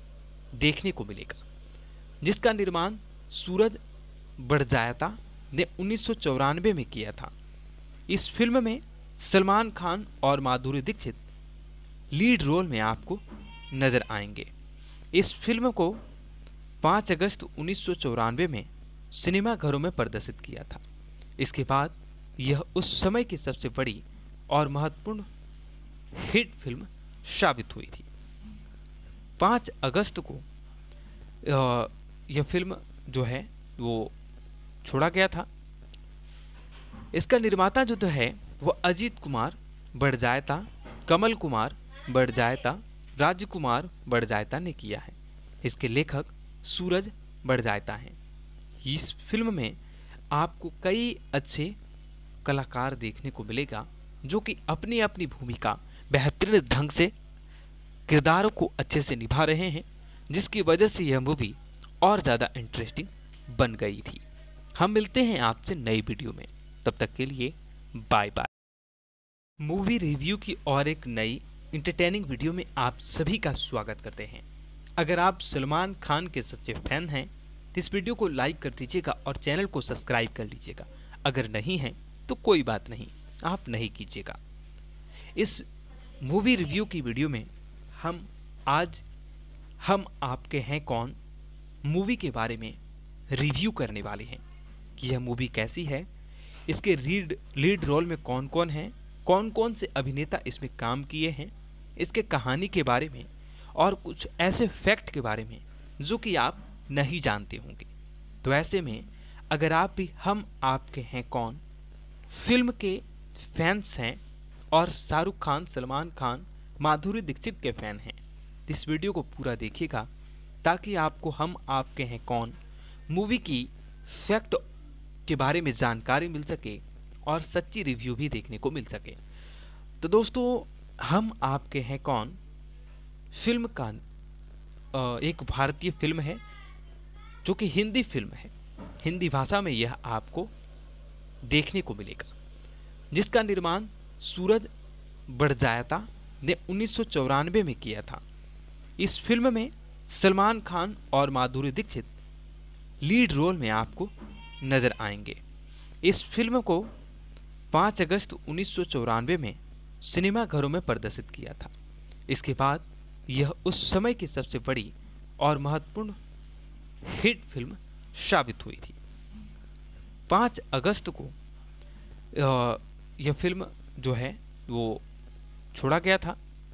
देखने को मिलेगा, जिसका निर्माण सूरज बड़जायता ने उन्नीस सौ चौरानवे में किया था। इस फिल्म में सलमान खान और माधुरी दीक्षित लीड रोल में आपको नजर आएंगे। इस फिल्म को पाँच अगस्त उन्नीस सौ चौरानवे में सिनेमाघरों में प्रदर्शित किया था। इसके बाद यह उस समय की सबसे बड़ी और महत्वपूर्ण हिट फिल्म साबित हुई थी। पाँच अगस्त को अ, यह फिल्म जो है वो छोड़ा गया था। इसका निर्माता जो तो है वो अजीत कुमार बड़जायता, कमल कुमार बड़जायता, राजकुमार बड़जायता ने किया है। इसके लेखक सूरज बड़जायता हैं। इस फिल्म में आपको कई अच्छे कलाकार देखने को मिलेगा जो कि अपनी अपनी भूमिका बेहतरीन ढंग से किरदारों को अच्छे से निभा रहे हैं, जिसकी वजह से यह मूवी और ज़्यादा इंटरेस्टिंग बन गई थी। हम मिलते हैं आपसे नई वीडियो में, तब तक के लिए बाय बाय। मूवी रिव्यू की और एक नई इंटरटेनिंग वीडियो में आप सभी का स्वागत करते हैं। अगर आप सलमान खान के सच्चे फैन हैं तो इस वीडियो को लाइक कर दीजिएगा और चैनल को सब्सक्राइब कर लीजिएगा। अगर नहीं है तो कोई बात नहीं, आप नहीं कीजिएगा। इस मूवी रिव्यू की वीडियो में हम आज हम आपके हैं कौन मूवी के बारे में रिव्यू करने वाले हैं कि यह मूवी कैसी है, इसके लीड लीड रोल में कौन कौन हैं, कौन कौन से अभिनेता इसमें काम किए हैं, इसके कहानी के बारे में और कुछ ऐसे फैक्ट के बारे में जो कि आप नहीं जानते होंगे। तो ऐसे में अगर आप भी हम आपके हैं कौन फिल्म के फैंस हैं और शाहरुख खान, सलमान खान, माधुरी दीक्षित के फैन हैं तो इस वीडियो को पूरा देखिएगा ताकि आपको हम आपके हैं कौन मूवी की फैक्ट के बारे में जानकारी मिल सके और सच्ची रिव्यू भी देखने को मिल सके। तो दोस्तों, हम आपके हैं कौन फिल्म का अ, एक भारतीय फिल्म है जो कि हिंदी फिल्म है। हिंदी भाषा में यह आपको देखने को मिलेगा, जिसका निर्माण सूरज बड़जात्या ने उन्नीस सौ चौरानवे में किया था। इस फिल्म में सलमान खान और माधुरी दीक्षित लीड रोल में आपको नजर आएंगे। इस फिल्म को पाँच अगस्त उन्नीस सौ चौरानवे में सिनेमाघरों में प्रदर्शित किया था। इसके बाद यह उस समय की सबसे बड़ी और महत्वपूर्ण हिट फिल्म साबित हुई थी। पाँच अगस्त को यह फिल्म जो है वो छोड़ा गया था।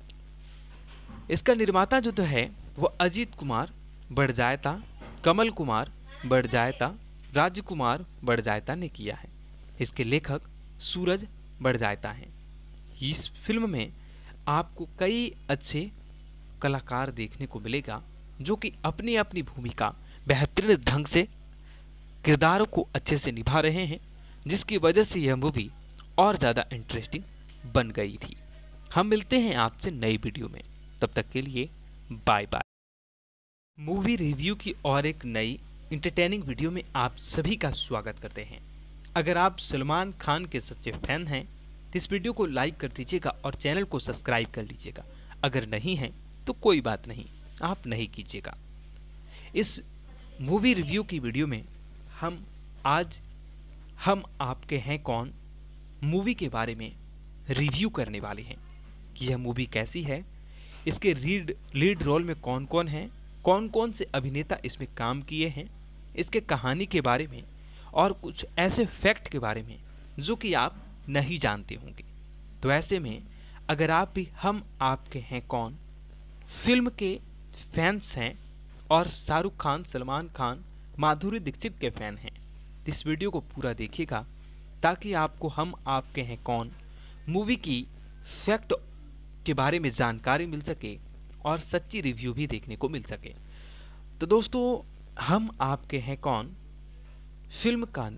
इसका निर्माता जो तो है वो अजीत कुमार बड़जात्या, कमल कुमार बड़जात्या, राजकुमार बड़जात्या ने किया है। इसके लेखक सूरज बड़जात्या हैं। इस फिल्म में आपको कई अच्छे कलाकार देखने को मिलेगा जो कि अपनी अपनी भूमिका बेहतरीन ढंग से किरदारों को अच्छे से निभा रहे हैं, जिसकी वजह से यह मूवी और ज़्यादा इंटरेस्टिंग बन गई थी। हम मिलते हैं आपसे नई वीडियो में, तब तक के लिए बाय बाय। मूवी रिव्यू की और एक नई इंटरटेनिंग वीडियो में आप सभी का स्वागत करते हैं। अगर आप सलमान खान के सच्चे फैन हैं तो इस वीडियो को लाइक कर दीजिएगा और चैनल को सब्सक्राइब कर लीजिएगा। अगर नहीं है तो कोई बात नहीं, आप नहीं कीजिएगा। इस मूवी रिव्यू की वीडियो में हम आज हम आपके हैं कौन मूवी के बारे में रिव्यू करने वाले हैं कि यह मूवी कैसी है, इसके लीड लीड रोल में कौन कौन हैं, कौन कौन से अभिनेता इसमें काम किए हैं, इसके कहानी के बारे में और कुछ ऐसे फैक्ट के बारे में जो कि आप नहीं जानते होंगे। तो ऐसे में अगर आप भी हम आपके हैं कौन फिल्म के फैंस हैं और शाहरुख खान, सलमान खान, माधुरी दीक्षित के फैन हैं तो इस वीडियो को पूरा देखिएगा ताकि आपको हम आपके हैं कौन मूवी की फैक्ट के बारे में जानकारी मिल सके और सच्ची रिव्यू भी देखने को मिल सके। तो दोस्तों, हम आपके हैं कौन फिल्म का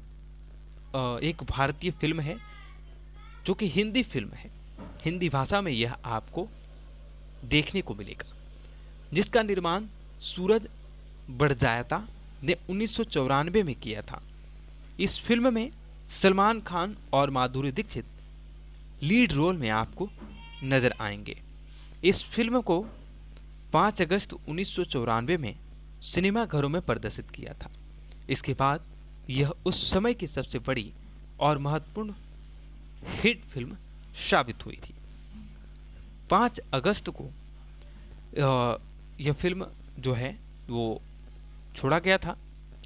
एक भारतीय फिल्म है जो कि हिंदी फिल्म है। हिंदी भाषा में यह आपको देखने को मिलेगा, जिसका निर्माण सूरज बड़जात्या ने उन्नीस सौ चौरानवे में किया था। इस फिल्म में सलमान खान और माधुरी दीक्षित लीड रोल में आपको नजर आएंगे। इस फिल्म को पाँच अगस्त उन्नीस सौ चौरानवे में सिनेमाघरों में प्रदर्शित किया था। इसके बाद यह उस समय की सबसे बड़ी और महत्वपूर्ण हिट फिल्म साबित हुई थी। पाँच अगस्त को यह फिल्म जो है वो छोड़ा गया था।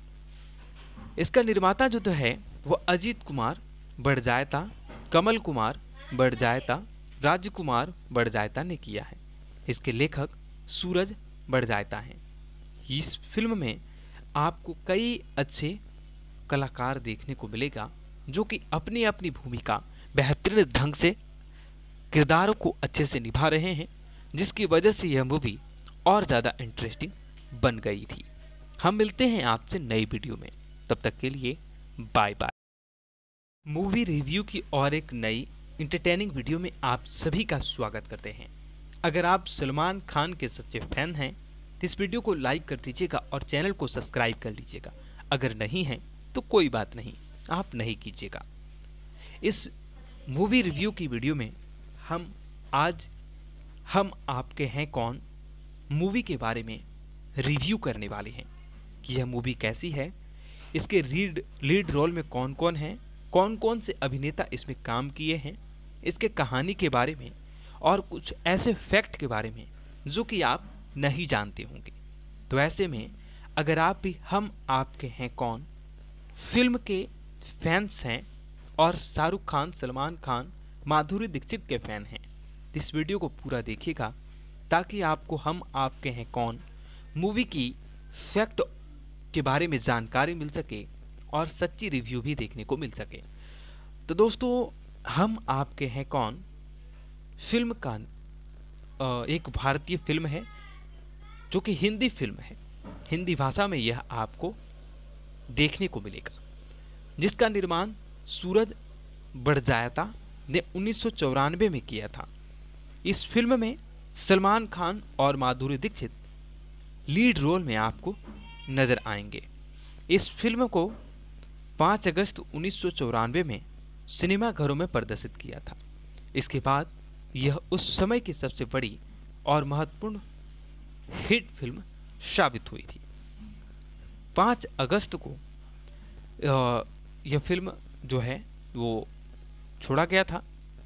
इसका निर्माता जो तो है वो अजीत कुमार बड़जात्या, कमल कुमार बड़जात्या, राजकुमार बड़जात्या ने किया है। इसके लेखक सूरज बड़जात्या हैं। इस फिल्म में आपको कई अच्छे कलाकार देखने को मिलेगा जो कि अपनी अपनी भूमिका बेहतरीन ढंग से किरदारों को अच्छे से निभा रहे हैं, जिसकी वजह से यह मूवी और ज़्यादा इंटरेस्टिंग बन गई थी। हम मिलते हैं आपसे नई वीडियो में, तब तक के लिए बाय बाय। मूवी रिव्यू की और एक नई इंटरटेनिंग वीडियो में आप सभी का स्वागत करते हैं। अगर आप सलमान खान के सच्चे फैन हैं तो इस वीडियो को लाइक कर दीजिएगा और चैनल को सब्सक्राइब कर लीजिएगा। अगर नहीं है तो कोई बात नहीं, आप नहीं कीजिएगा। इस मूवी रिव्यू की वीडियो में हम आज हम आपके हैं कौन मूवी के बारे में रिव्यू करने वाले हैं कि यह मूवी कैसी है, इसके लीड लीड रोल में कौन कौन हैं, कौन कौन से अभिनेता इसमें काम किए हैं, इसके कहानी के बारे में और कुछ ऐसे फैक्ट के बारे में जो कि आप नहीं जानते होंगे। तो ऐसे में अगर आप भी हम आपके हैं कौन फिल्म के फैंस हैं और शाहरुख खान, सलमान खान, माधुरी दीक्षित के फैन हैं तो इस वीडियो को पूरा देखिएगा ताकि आपको हम आपके हैं कौन मूवी की फैक्ट के बारे में जानकारी मिल सके और सच्ची रिव्यू भी देखने को मिल सके। तो दोस्तों, हम आपके हैं कौन फिल्म का एक भारतीय फिल्म है जो कि हिंदी फिल्म है। हिंदी भाषा में यह आपको देखने को मिलेगा, जिसका निर्माण सूरज बड़जात्या ने उन्नीस सौ चौरानवे में किया था। इस फिल्म में सलमान खान और माधुरी दीक्षित लीड रोल में आपको नजर आएंगे। इस फिल्म को पाँच अगस्त उन्नीस सौ चौरानवे में सिनेमाघरों में प्रदर्शित किया था। इसके बाद यह उस समय की सबसे बड़ी और महत्वपूर्ण हिट फिल्म साबित हुई थी। पाँच अगस्त को अ, यह फिल्म जो है वो छोड़ा गया था।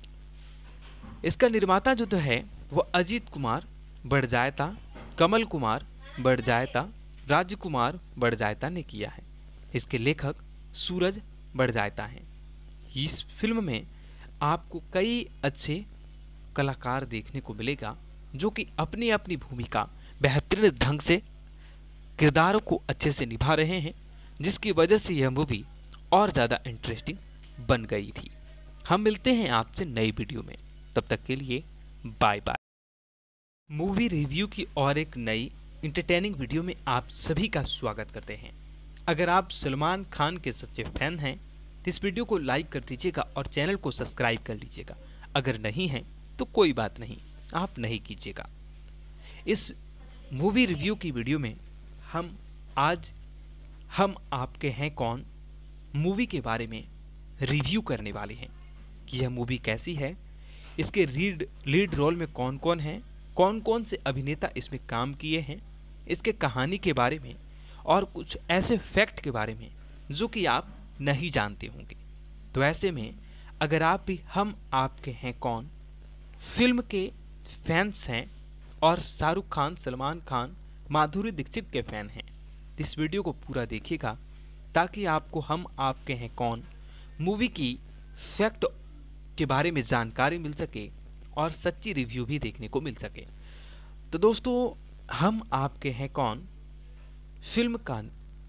इसका निर्माता जो तो है वो अजीत कुमार बड़जायता, कमल कुमार बड़जायता, राजकुमार बड़जायता ने किया है। इसके लेखक सूरज बड़जायता हैं। इस फिल्म में आपको कई अच्छे कलाकार देखने को मिलेगा जो कि अपनी अपनी भूमिका बेहतरीन ढंग से किरदारों को अच्छे से निभा रहे हैं, जिसकी वजह से यह मूवी और ज़्यादा इंटरेस्टिंग बन गई थी। हम मिलते हैं आपसे नई वीडियो में, तब तक के लिए बाय बाय। मूवी रिव्यू की और एक नई इंटरटेनिंग वीडियो में आप सभी का स्वागत करते हैं। अगर आप सलमान खान के सच्चे फैन हैं तो इस वीडियो को लाइक कर दीजिएगा और चैनल को सब्सक्राइब कर लीजिएगा। अगर नहीं है तो कोई बात नहीं, आप नहीं कीजिएगा। इस मूवी रिव्यू की वीडियो में हम आज हम आपके हैं कौन मूवी के बारे में रिव्यू करने वाले हैं कि यह मूवी कैसी है, इसके लीड लीड रोल में कौन कौन हैं, कौन कौन से अभिनेता इसमें काम किए हैं, इसके कहानी के बारे में और कुछ ऐसे फैक्ट के बारे में जो कि आप नहीं जानते होंगे। तो ऐसे में अगर आप भी हम आपके हैं कौन फिल्म के फैंस हैं और शाहरुख खान, सलमान खान, माधुरी दीक्षित के फैन हैं तो इस वीडियो को पूरा देखिएगा ताकि आपको हम आपके हैं कौन मूवी की फैक्ट के बारे में जानकारी मिल सके और सच्ची रिव्यू भी देखने को मिल सके। तो दोस्तों, हम आपके हैं कौन फिल्म का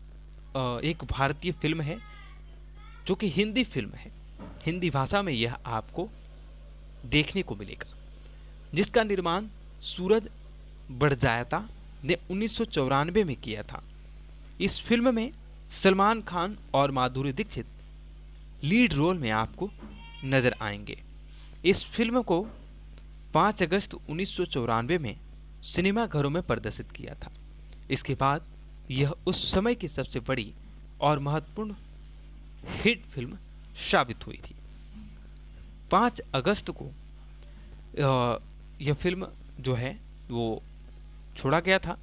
एक भारतीय फिल्म है जो कि हिंदी फिल्म है। हिंदी भाषा में यह आपको देखने को मिलेगा, जिसका निर्माण सूरज बड़जायता ने उन्नीस सौ चौरानवे में किया था। इस फिल्म में सलमान खान और माधुरी दीक्षित लीड रोल में आपको नजर आएंगे। इस फिल्म को पाँच अगस्त उन्नीस सौ चौरानवे में सिनेमाघरों में प्रदर्शित किया था। इसके बाद यह उस समय की सबसे बड़ी और महत्वपूर्ण हिट फिल्म साबित हुई थी। पाँच अगस्त को अ, यह फिल्म जो है वो छोड़ा गया था।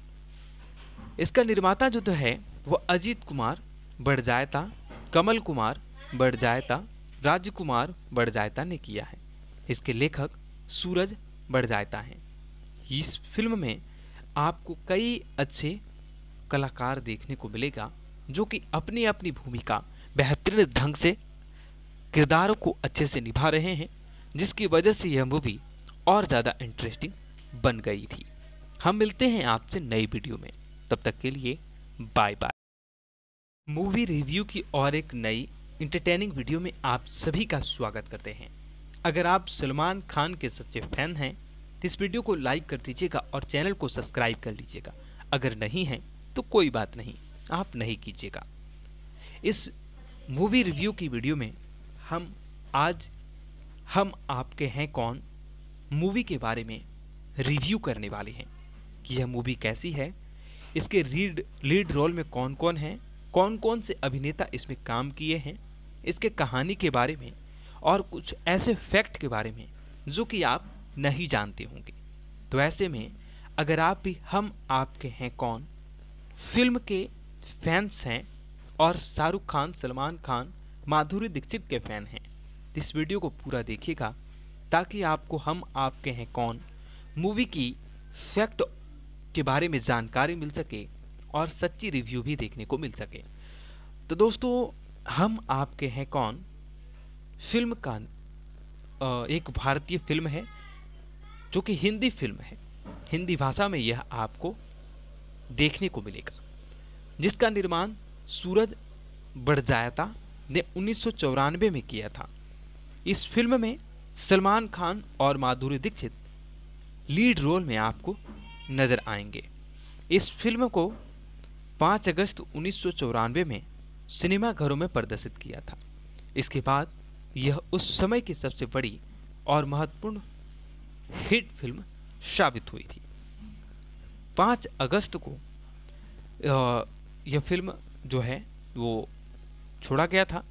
इसका निर्माता जो तो है वो अजीत कुमार बड़जायता, कमल कुमार बड़जायता, राजकुमार बड़जायता ने किया है। इसके लेखक सूरज बड़जायता हैं। इस फिल्म में आपको कई अच्छे कलाकार देखने को मिलेगा जो कि अपनी अपनी भूमिका बेहतरीन ढंग से किरदारों को अच्छे से निभा रहे हैं, जिसकी वजह से यह मूवी और ज़्यादा इंटरेस्टिंग बन गई थी। हम मिलते हैं आपसे नई वीडियो में, तब तक के लिए बाय बाय। मूवी रिव्यू की और एक नई इंटरटेनिंग वीडियो में आप सभी का स्वागत करते हैं। अगर आप सलमान खान के सच्चे फैन हैं तो इस वीडियो को लाइक कर दीजिएगा और चैनल को सब्सक्राइब कर लीजिएगा। अगर नहीं है तो कोई बात नहीं, आप नहीं कीजिएगा। इस मूवी रिव्यू की वीडियो में हम आज हम आपके हैं कौन मूवी के बारे में रिव्यू करने वाले हैं कि यह मूवी कैसी है, इसके लीड लीड रोल में कौन कौन हैं, कौन कौन से अभिनेता इसमें काम किए हैं, इसके कहानी के बारे में और कुछ ऐसे फैक्ट के बारे में जो कि आप नहीं जानते होंगे। तो ऐसे में अगर आप भी हम आपके हैं कौन फिल्म के फैंस हैं और शाहरुख खान, सलमान खान, माधुरी दीक्षित के फैन हैं तो इस वीडियो को पूरा देखिएगा ताकि आपको हम आपके हैं कौन मूवी की फैक्ट के बारे में जानकारी मिल सके और सच्ची रिव्यू भी देखने को मिल सके। तो दोस्तों, हम आपके हैं कौन फिल्म का एक भारतीय फिल्म है जो कि हिंदी फिल्म है। हिंदी भाषा में यह आपको देखने को मिलेगा, जिसका निर्माण सूरज बड़जायता ने उन्नीस सौ चौरानवे में किया था। इस फिल्म में सलमान खान और माधुरी दीक्षित लीड रोल में आपको नजर आएंगे। इस फिल्म को पाँच अगस्त उन्नीस सौ चौरानवे में सिनेमाघरों में प्रदर्शित किया था। इसके बाद यह उस समय की सबसे बड़ी और महत्वपूर्ण हिट फिल्म साबित हुई थी। पाँच अगस्त को अ, यह फिल्म जो है वो छोड़ा गया था।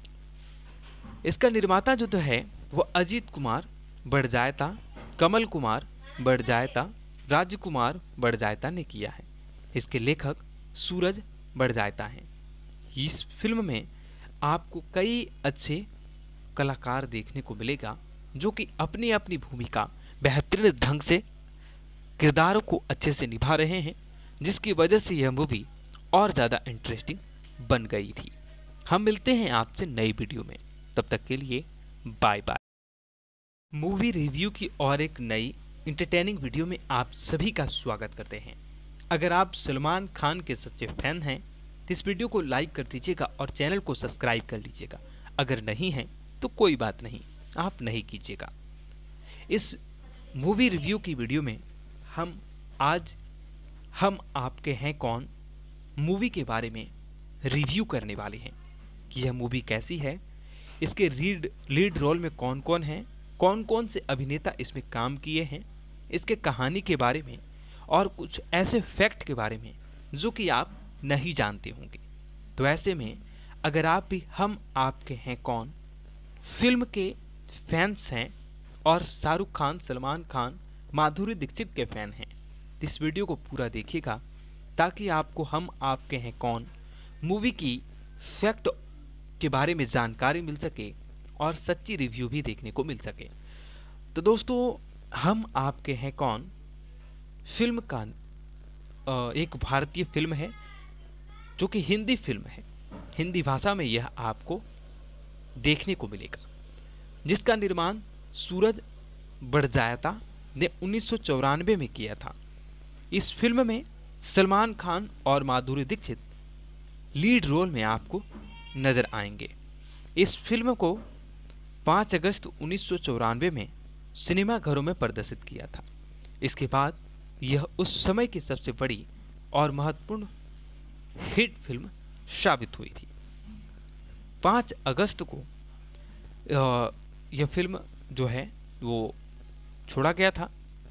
इसका निर्माता जो तो है वो अजीत कुमार बड़जायता, कमल कुमार बड़जायता, राजकुमार बड़जायता ने किया है। इसके लेखक सूरज बड़जायता हैं। इस फिल्म में आपको कई अच्छे कलाकार देखने को मिलेगा जो कि अपनी अपनी भूमिका बेहतरीन ढंग से किरदारों को अच्छे से निभा रहे हैं, जिसकी वजह से यह मूवी और ज़्यादा इंटरेस्टिंग बन गई थी। हम मिलते हैं आपसे नई वीडियो में, तब तक के लिए बाय बाय। मूवी रिव्यू की और एक नई इंटरटेनिंग वीडियो में आप सभी का स्वागत करते हैं। अगर आप सलमान खान के सच्चे फैन हैं तो इस वीडियो को लाइक कर दीजिएगा और चैनल को सब्सक्राइब कर लीजिएगा। अगर नहीं है तो कोई बात नहीं, आप नहीं कीजिएगा। इस मूवी रिव्यू की वीडियो में हम आज हम आपके हैं कौन मूवी के बारे में रिव्यू करने वाले हैं कि यह मूवी कैसी है, इसके लीड लीड रोल में कौन कौन हैं, कौन कौन से अभिनेता इसमें काम किए हैं, इसके कहानी के बारे में और कुछ ऐसे फैक्ट के बारे में जो कि आप नहीं जानते होंगे। तो ऐसे में अगर आप भी हम आपके हैं कौन फिल्म के फैंस हैं और शाहरुख खान, सलमान खान, माधुरी दीक्षित के फैन हैं तो इस वीडियो को पूरा देखिएगा ताकि आपको हम आपके हैं कौन मूवी की फैक्ट के बारे में जानकारी मिल सके और सच्ची रिव्यू भी देखने को मिल सके। तो दोस्तों, हम आपके हैं कौन फिल्म का एक भारतीय फिल्म है जो कि हिंदी फिल्म है। हिंदी भाषा में यह आपको देखने को मिलेगा, जिसका निर्माण सूरज बड़जायता ने उन्नीस सौ चौरानवे में किया था। इस फिल्म में सलमान खान और माधुरी दीक्षित लीड रोल में आपको नजर आएंगे। इस फिल्म को पाँच अगस्त उन्नीस सौ चौरानवे में सिनेमाघरों में प्रदर्शित किया था। इसके बाद यह उस समय की सबसे बड़ी और महत्वपूर्ण हिट फिल्म साबित हुई थी। पाँच अगस्त को यह फिल्म जो है वो छोड़ा गया था।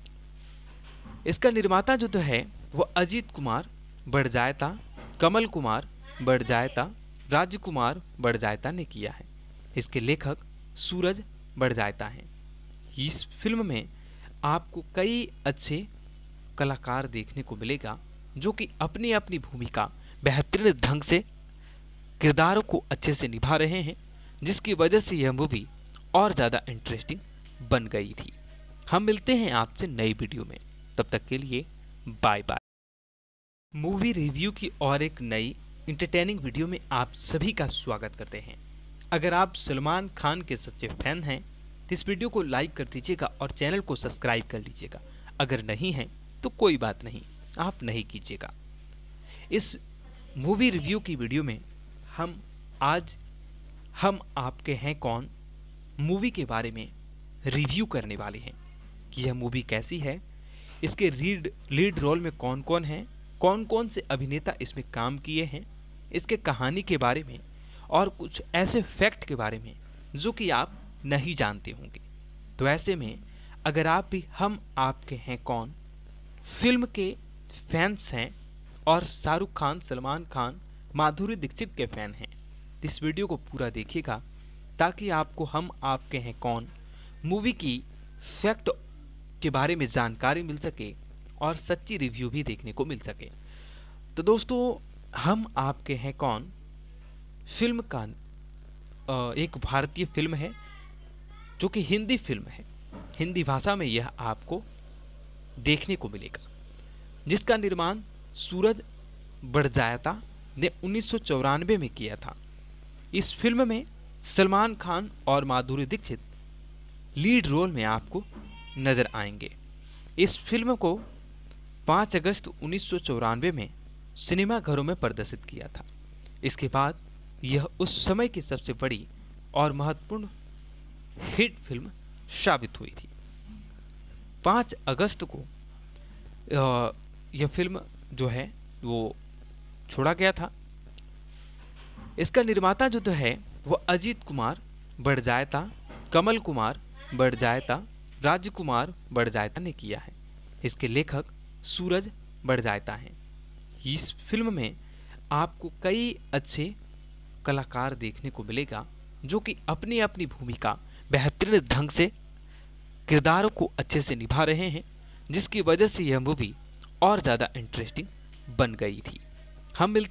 इसका निर्माता जो तो है वो अजीत कुमार बड़जायता, कमल कुमार बड़जायता, राजकुमार बड़जायता ने किया है। इसके लेखक सूरज बड़जायता हैं। इस फिल्म में आपको कई अच्छे कलाकार देखने को मिलेगा जो कि अपनी अपनी भूमिका बेहतरीन ढंग से किरदारों को अच्छे से निभा रहे हैं, जिसकी वजह से यह मूवी और ज़्यादा इंटरेस्टिंग बन गई थी। हम मिलते हैं आपसे नई वीडियो में, तब तक के लिए बाय बाय। मूवी रिव्यू की और एक नई इंटरटेनिंग वीडियो में आप सभी का स्वागत करते हैं। अगर आप सलमान खान के सच्चे फैन हैं तो इस वीडियो को लाइक कर दीजिएगा और चैनल को सब्सक्राइब कर लीजिएगा। अगर नहीं है तो कोई बात नहीं, आप नहीं कीजिएगा। इस मूवी रिव्यू की वीडियो में हम आज हम आपके हैं कौन मूवी के बारे में रिव्यू करने वाले हैं कि यह मूवी कैसी है, इसके लीड लीड रोल में कौन कौन हैं, कौन कौन से अभिनेता इसमें काम किए हैं, इसके कहानी के बारे में और कुछ ऐसे फैक्ट के बारे में जो कि आप नहीं जानते होंगे। तो ऐसे में अगर आप भी हम आपके हैं कौन फिल्म के फैंस हैं और शाहरुख खान, सलमान खान, माधुरी दीक्षित के फैन हैं तो इस वीडियो को पूरा देखिएगा ताकि आपको हम आपके हैं कौन मूवी की फैक्ट के बारे में जानकारी मिल सके और सच्ची रिव्यू भी देखने को मिल सके। तो दोस्तों, हम आपके हैं कौन फिल्म का एक भारतीय फिल्म है जो कि हिंदी फिल्म है। हिंदी भाषा में यह आपको देखने को मिलेगा, जिसका निर्माण सूरज बड़जायता ने उन्नीस सौ चौरानवे में किया था। इस फिल्म में सलमान खान और माधुरी दीक्षित लीड रोल में आपको नजर आएंगे। इस फिल्म को पाँच अगस्त उन्नीस सौ चौरानवे में सिनेमाघरों में प्रदर्शित किया था। इसके बाद यह उस समय की सबसे बड़ी और महत्वपूर्ण हिट फिल्म साबित हुई थी। पाँच अगस्त को यह फिल्म जो है वो छोड़ा गया था। इसका निर्माता जो तो है वो अजीत कुमार बड़जायता, कमल कुमार बड़जायता, राजकुमार बड़जायता ने किया है। इसके लेखक सूरज बड़जायता हैं। इस फिल्म में आपको कई अच्छे कलाकार देखने को मिलेगा जो कि अपनी अपनी भूमिका बेहतरीन ढंग से किरदारों को अच्छे से निभा रहे हैं, जिसकी वजह से यह मूवी और ज़्यादा इंटरेस्टिंग बन गई थी। हम मिलते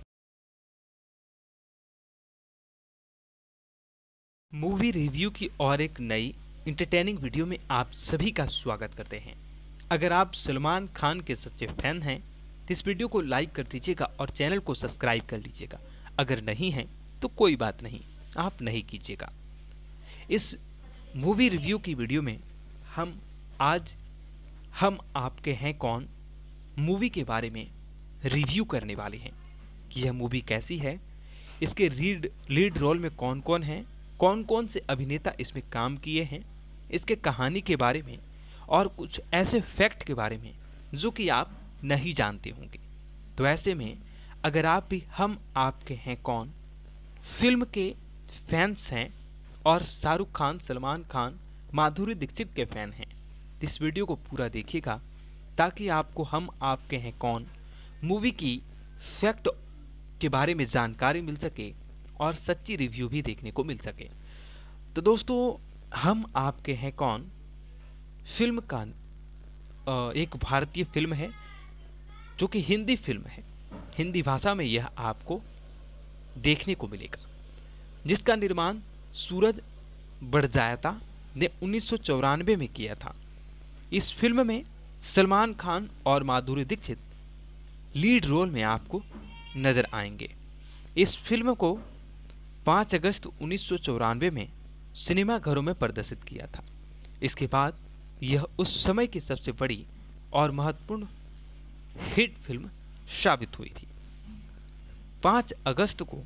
मूवी रिव्यू की और एक नई इंटरटेनिंग वीडियो में आप सभी का स्वागत करते हैं। अगर आप सलमान खान के सच्चे फैन हैं तो इस वीडियो को लाइक कर दीजिएगा और चैनल को सब्सक्राइब कर लीजिएगा। अगर नहीं है तो कोई बात नहीं, आप नहीं कीजिएगा। इस मूवी रिव्यू की वीडियो में हम आज हम आपके हैं कौन मूवी के बारे में रिव्यू करने वाले हैं कि यह मूवी कैसी है, इसके लीड लीड रोल में कौन कौन हैं, कौन कौन से अभिनेता इसमें काम किए हैं, इसके कहानी के बारे में और कुछ ऐसे फैक्ट के बारे में जो कि आप नहीं जानते होंगे। तो ऐसे में अगर आप भी हम आपके हैं कौन फिल्म के फैंस हैं और शाहरुख खान, सलमान खान, माधुरी दीक्षित के फैन हैं तो इस वीडियो को पूरा देखिएगा ताकि आपको हम आपके हैं कौन मूवी की फैक्ट के बारे में जानकारी मिल सके और सच्ची रिव्यू भी देखने को मिल सके। तो दोस्तों, हम आपके हैं कौन फिल्म का एक भारतीय फिल्म है जो कि हिंदी फिल्म है। हिंदी भाषा में यह आपको देखने को मिलेगा, जिसका निर्माण सूरज बड़जायता ने उन्नीस सौ चौरानवे में किया था। इस फिल्म में सलमान खान और माधुरी दीक्षित लीड रोल में आपको नजर आएंगे। इस फिल्म को पाँच अगस्त उन्नीस सौ चौरानवे में सिनेमा घरों में प्रदर्शित किया था। इसके बाद यह उस समय की सबसे बड़ी और महत्वपूर्ण हिट फिल्म साबित हुई थी। पाँच अगस्त को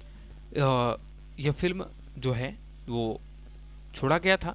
यह फिल्म जो है वो छोड़ा गया था।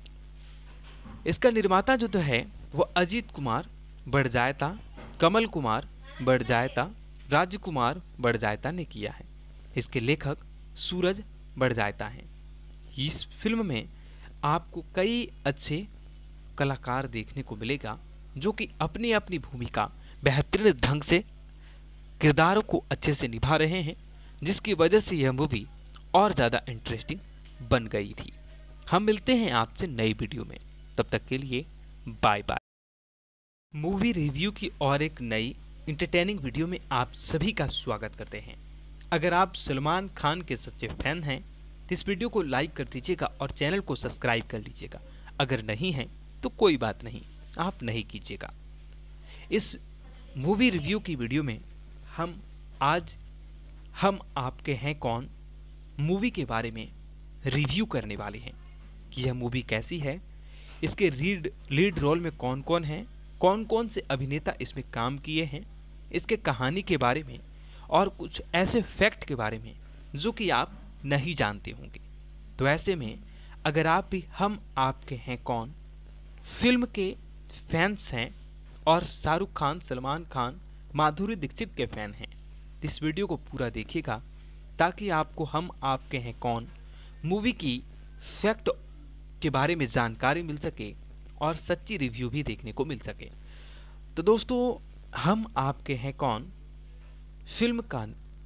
इसका निर्माता जो तो है वो अजीत कुमार बड़जायता, कमल कुमार बड़जायता, राजकुमार बड़जायता ने किया है। इसके लेखक सूरज बड़जायता हैं। इस फिल्म में आपको कई अच्छे कलाकार देखने को मिलेगा जो कि अपनी अपनी भूमिका बेहतरीन ढंग से किरदारों को अच्छे से निभा रहे हैं, जिसकी वजह से यह मूवी और ज़्यादा इंटरेस्टिंग बन गई थी। हम मिलते हैं आपसे नई वीडियो में, तब तक के लिए बाय बाय। मूवी रिव्यू की और एक नई इंटरटेनिंग वीडियो में आप सभी का स्वागत करते हैं। अगर आप सलमान खान के सच्चे फैन हैं तो इस वीडियो को लाइक कर दीजिएगा और चैनल को सब्सक्राइब कर लीजिएगा। अगर नहीं है तो कोई बात नहीं, आप नहीं कीजिएगा। इस मूवी रिव्यू की वीडियो में हम आज हम आपके हैं कौन मूवी के बारे में रिव्यू करने वाले हैं कि यह मूवी कैसी है, इसके लीड लीड रोल में कौन कौन हैं, कौन कौन से अभिनेता इसमें काम किए हैं, इसके कहानी के बारे में और कुछ ऐसे फैक्ट के बारे में जो कि आप नहीं जानते होंगे। तो ऐसे में अगर आप भी हम आपके हैं कौन फिल्म के फैंस हैं और शाहरुख खान, सलमान खान, माधुरी दीक्षित के फैन हैं तो इस वीडियो को पूरा देखिएगा ताकि आपको हम आपके हैं कौन मूवी की फैक्ट के बारे में जानकारी मिल सके और सच्ची रिव्यू भी देखने को मिल सके। तो दोस्तों, हम आपके हैं कौन फिल्म का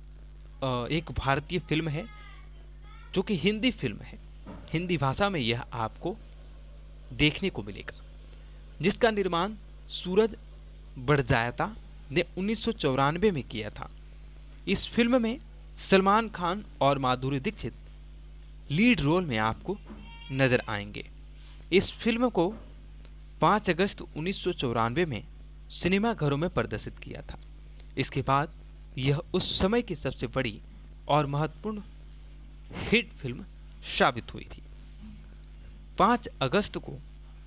एक भारतीय फिल्म है जो कि हिंदी फिल्म है। हिंदी भाषा में यह आपको देखने को मिलेगा, जिसका निर्माण सूरज बड़जायता ने उन्नीस सौ चौरानवे में किया था। इस फिल्म में सलमान खान और माधुरी दीक्षित लीड रोल में आपको नजर आएंगे। इस फिल्म को पाँच अगस्त उन्नीस सौ चौरानवे में सिनेमा घरों में प्रदर्शित किया था। इसके बाद यह उस समय की सबसे बड़ी और महत्वपूर्ण हिट फिल्म साबित हुई थी। पाँच अगस्त को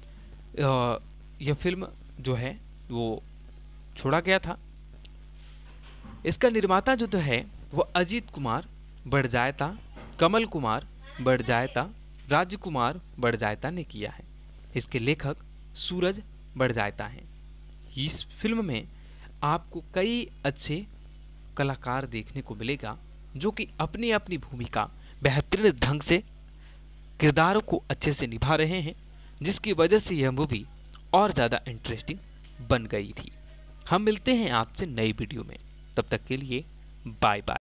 यह फिल्म जो है वो छोड़ा गया था। इसका निर्माता जो तो है वो अजीत कुमार बड़जायता, कमल कुमार बड़जायता, राजकुमार बड़जायता ने किया है। इसके लेखक सूरज बड़जायता हैं। इस फिल्म में आपको कई अच्छे कलाकार देखने को मिलेगा जो कि अपनी अपनी भूमिका बेहतरीन ढंग से किरदारों को अच्छे से निभा रहे हैं, जिसकी वजह से यह मूवी और ज़्यादा इंटरेस्टिंग बन गई थी। हम मिलते हैं आपसे नई वीडियो में, तब तक के लिए बाय बाय।